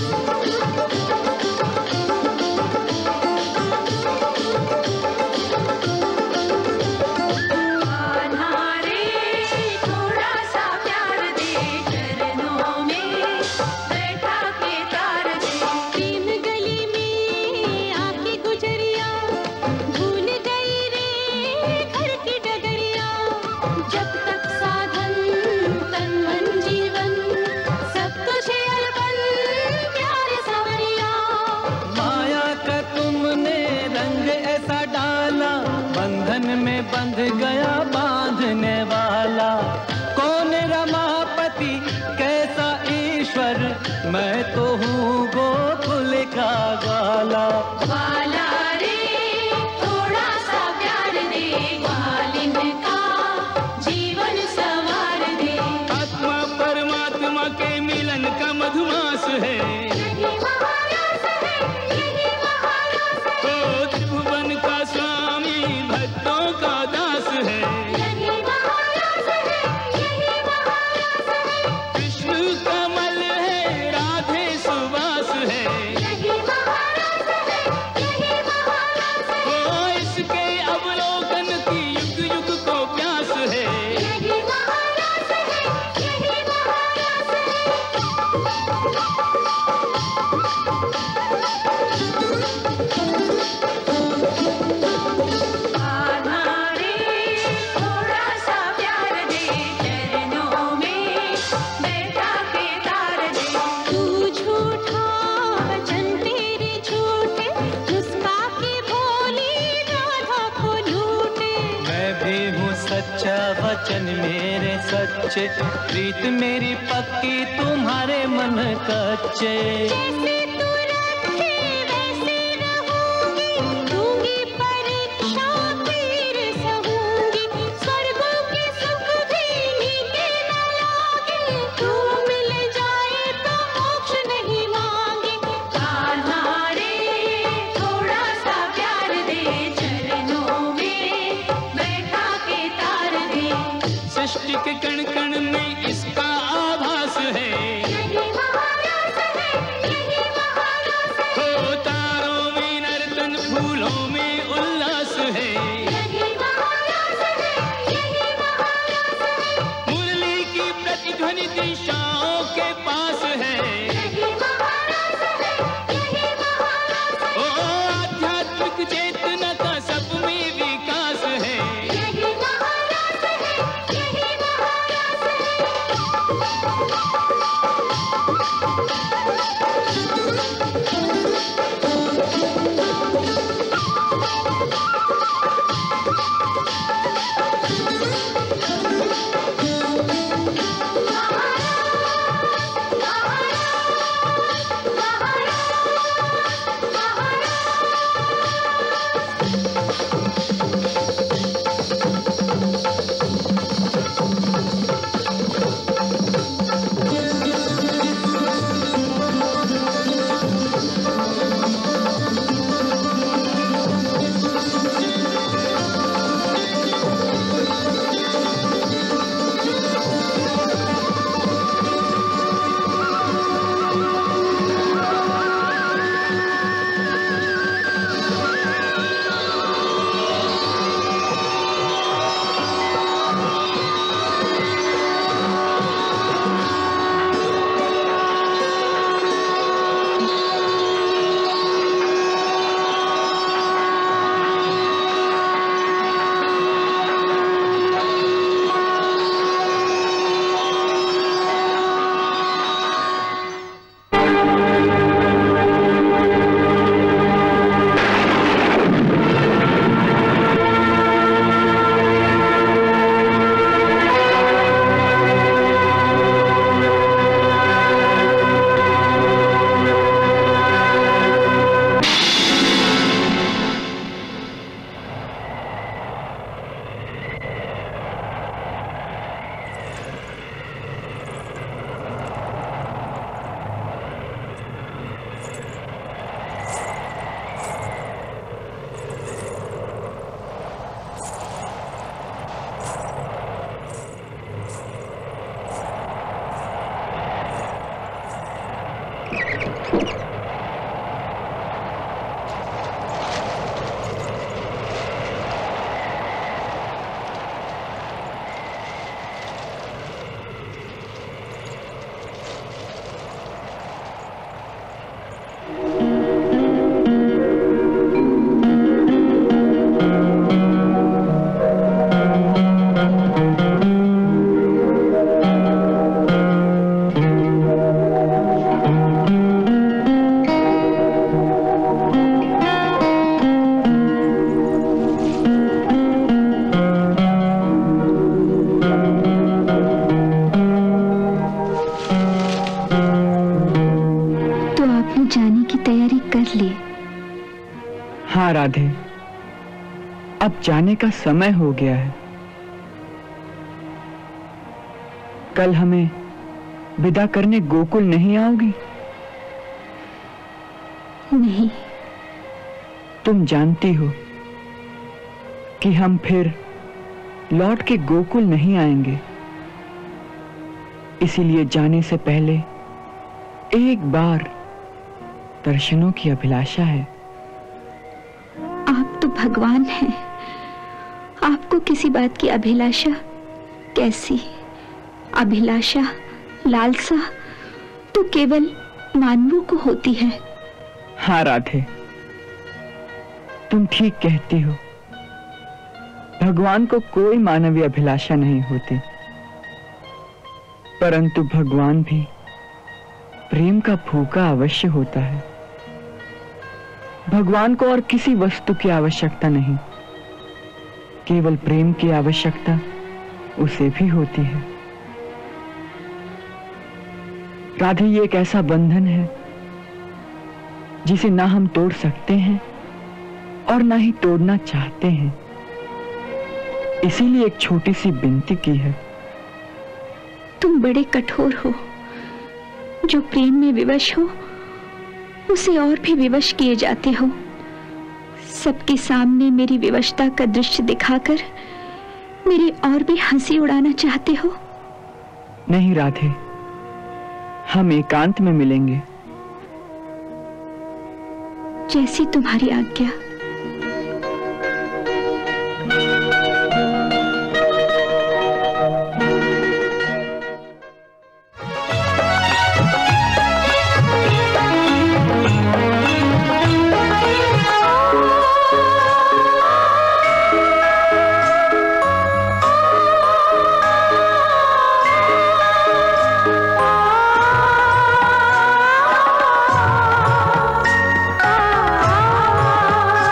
बंध गया बांधने वाला कौन रमापति कैसा ईश्वर, मैं तो हूँ गोकुल का ग्वाला। ग्वाला रे थोड़ा सा प्यार दे, ग्वालिन का जीवन संवार दे। आत्मा परमात्मा के मिलन का मधुमास है, यही महारस है, यही महारस है। ओ त्रिभुवन का स्वामी भक्तों का दास है, यही महारस है, यही महारस है। कृष्ण कमल है राधे सुवास है, यही महारस है, यही महारस है। ओ इसके अवलोकन की युग युग को प्यास है, यही महारस है, यही महारस है। सच्चा वचन मेरे सच्चे, प्रीत मेरी पक्की तुम्हारे मन कच्चे। जैसे तू रखे वैसे रहूंगी, दूंगी परीक्षा फिर सहूंगी। स्वर्गों के सुख भी नीके न लागे, तू मिल जाए तो मोक्ष नहीं मांगे। कान्हा रे थोड़ा सा प्यार दे, चरणों में बैठा के तार दे। सृष्टि के कण कण में इसका आभास है, यही महारस है, यही महारस हाँ राधे, अब जाने का समय हो गया है। कल हमें विदा करने गोकुल नहीं आओगी? नहीं। तुम जानती हो कि हम फिर लौट के गोकुल नहीं आएंगे, इसीलिए जाने से पहले एक बार दर्शनों की अभिलाषा है। आप तो भगवान हैं, आपको किसी बात की अभिलाषा कैसी? अभिलाषा, लालसा तो केवल मानवों को होती है। हाँ राधे, तुम ठीक कहती हो। भगवान को कोई मानवीय अभिलाषा नहीं होती, परंतु भगवान भी प्रेम का भूखा अवश्य होता है। भगवान को और किसी वस्तु की आवश्यकता नहीं, केवल प्रेम की आवश्यकता उसे भी होती है। राधे, ये एक ऐसा बंधन है जिसे ना हम तोड़ सकते हैं और ना ही तोड़ना चाहते हैं, इसीलिए एक छोटी सी विनती की है। तुम बड़े कठोर हो। जो प्रेम में विवश हो उसे और भी विवश किए जाते हो। सबके सामने मेरी विवशता का दृश्य दिखाकर मेरी और भी हंसी उड़ाना चाहते हो। नहीं राधे, हम एकांत में मिलेंगे। जैसी तुम्हारी आज्ञा। आ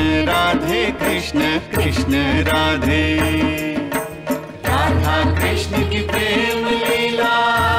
राधे कृष्ण कृष्ण राधे। राधा कृष्ण की प्रेम लीला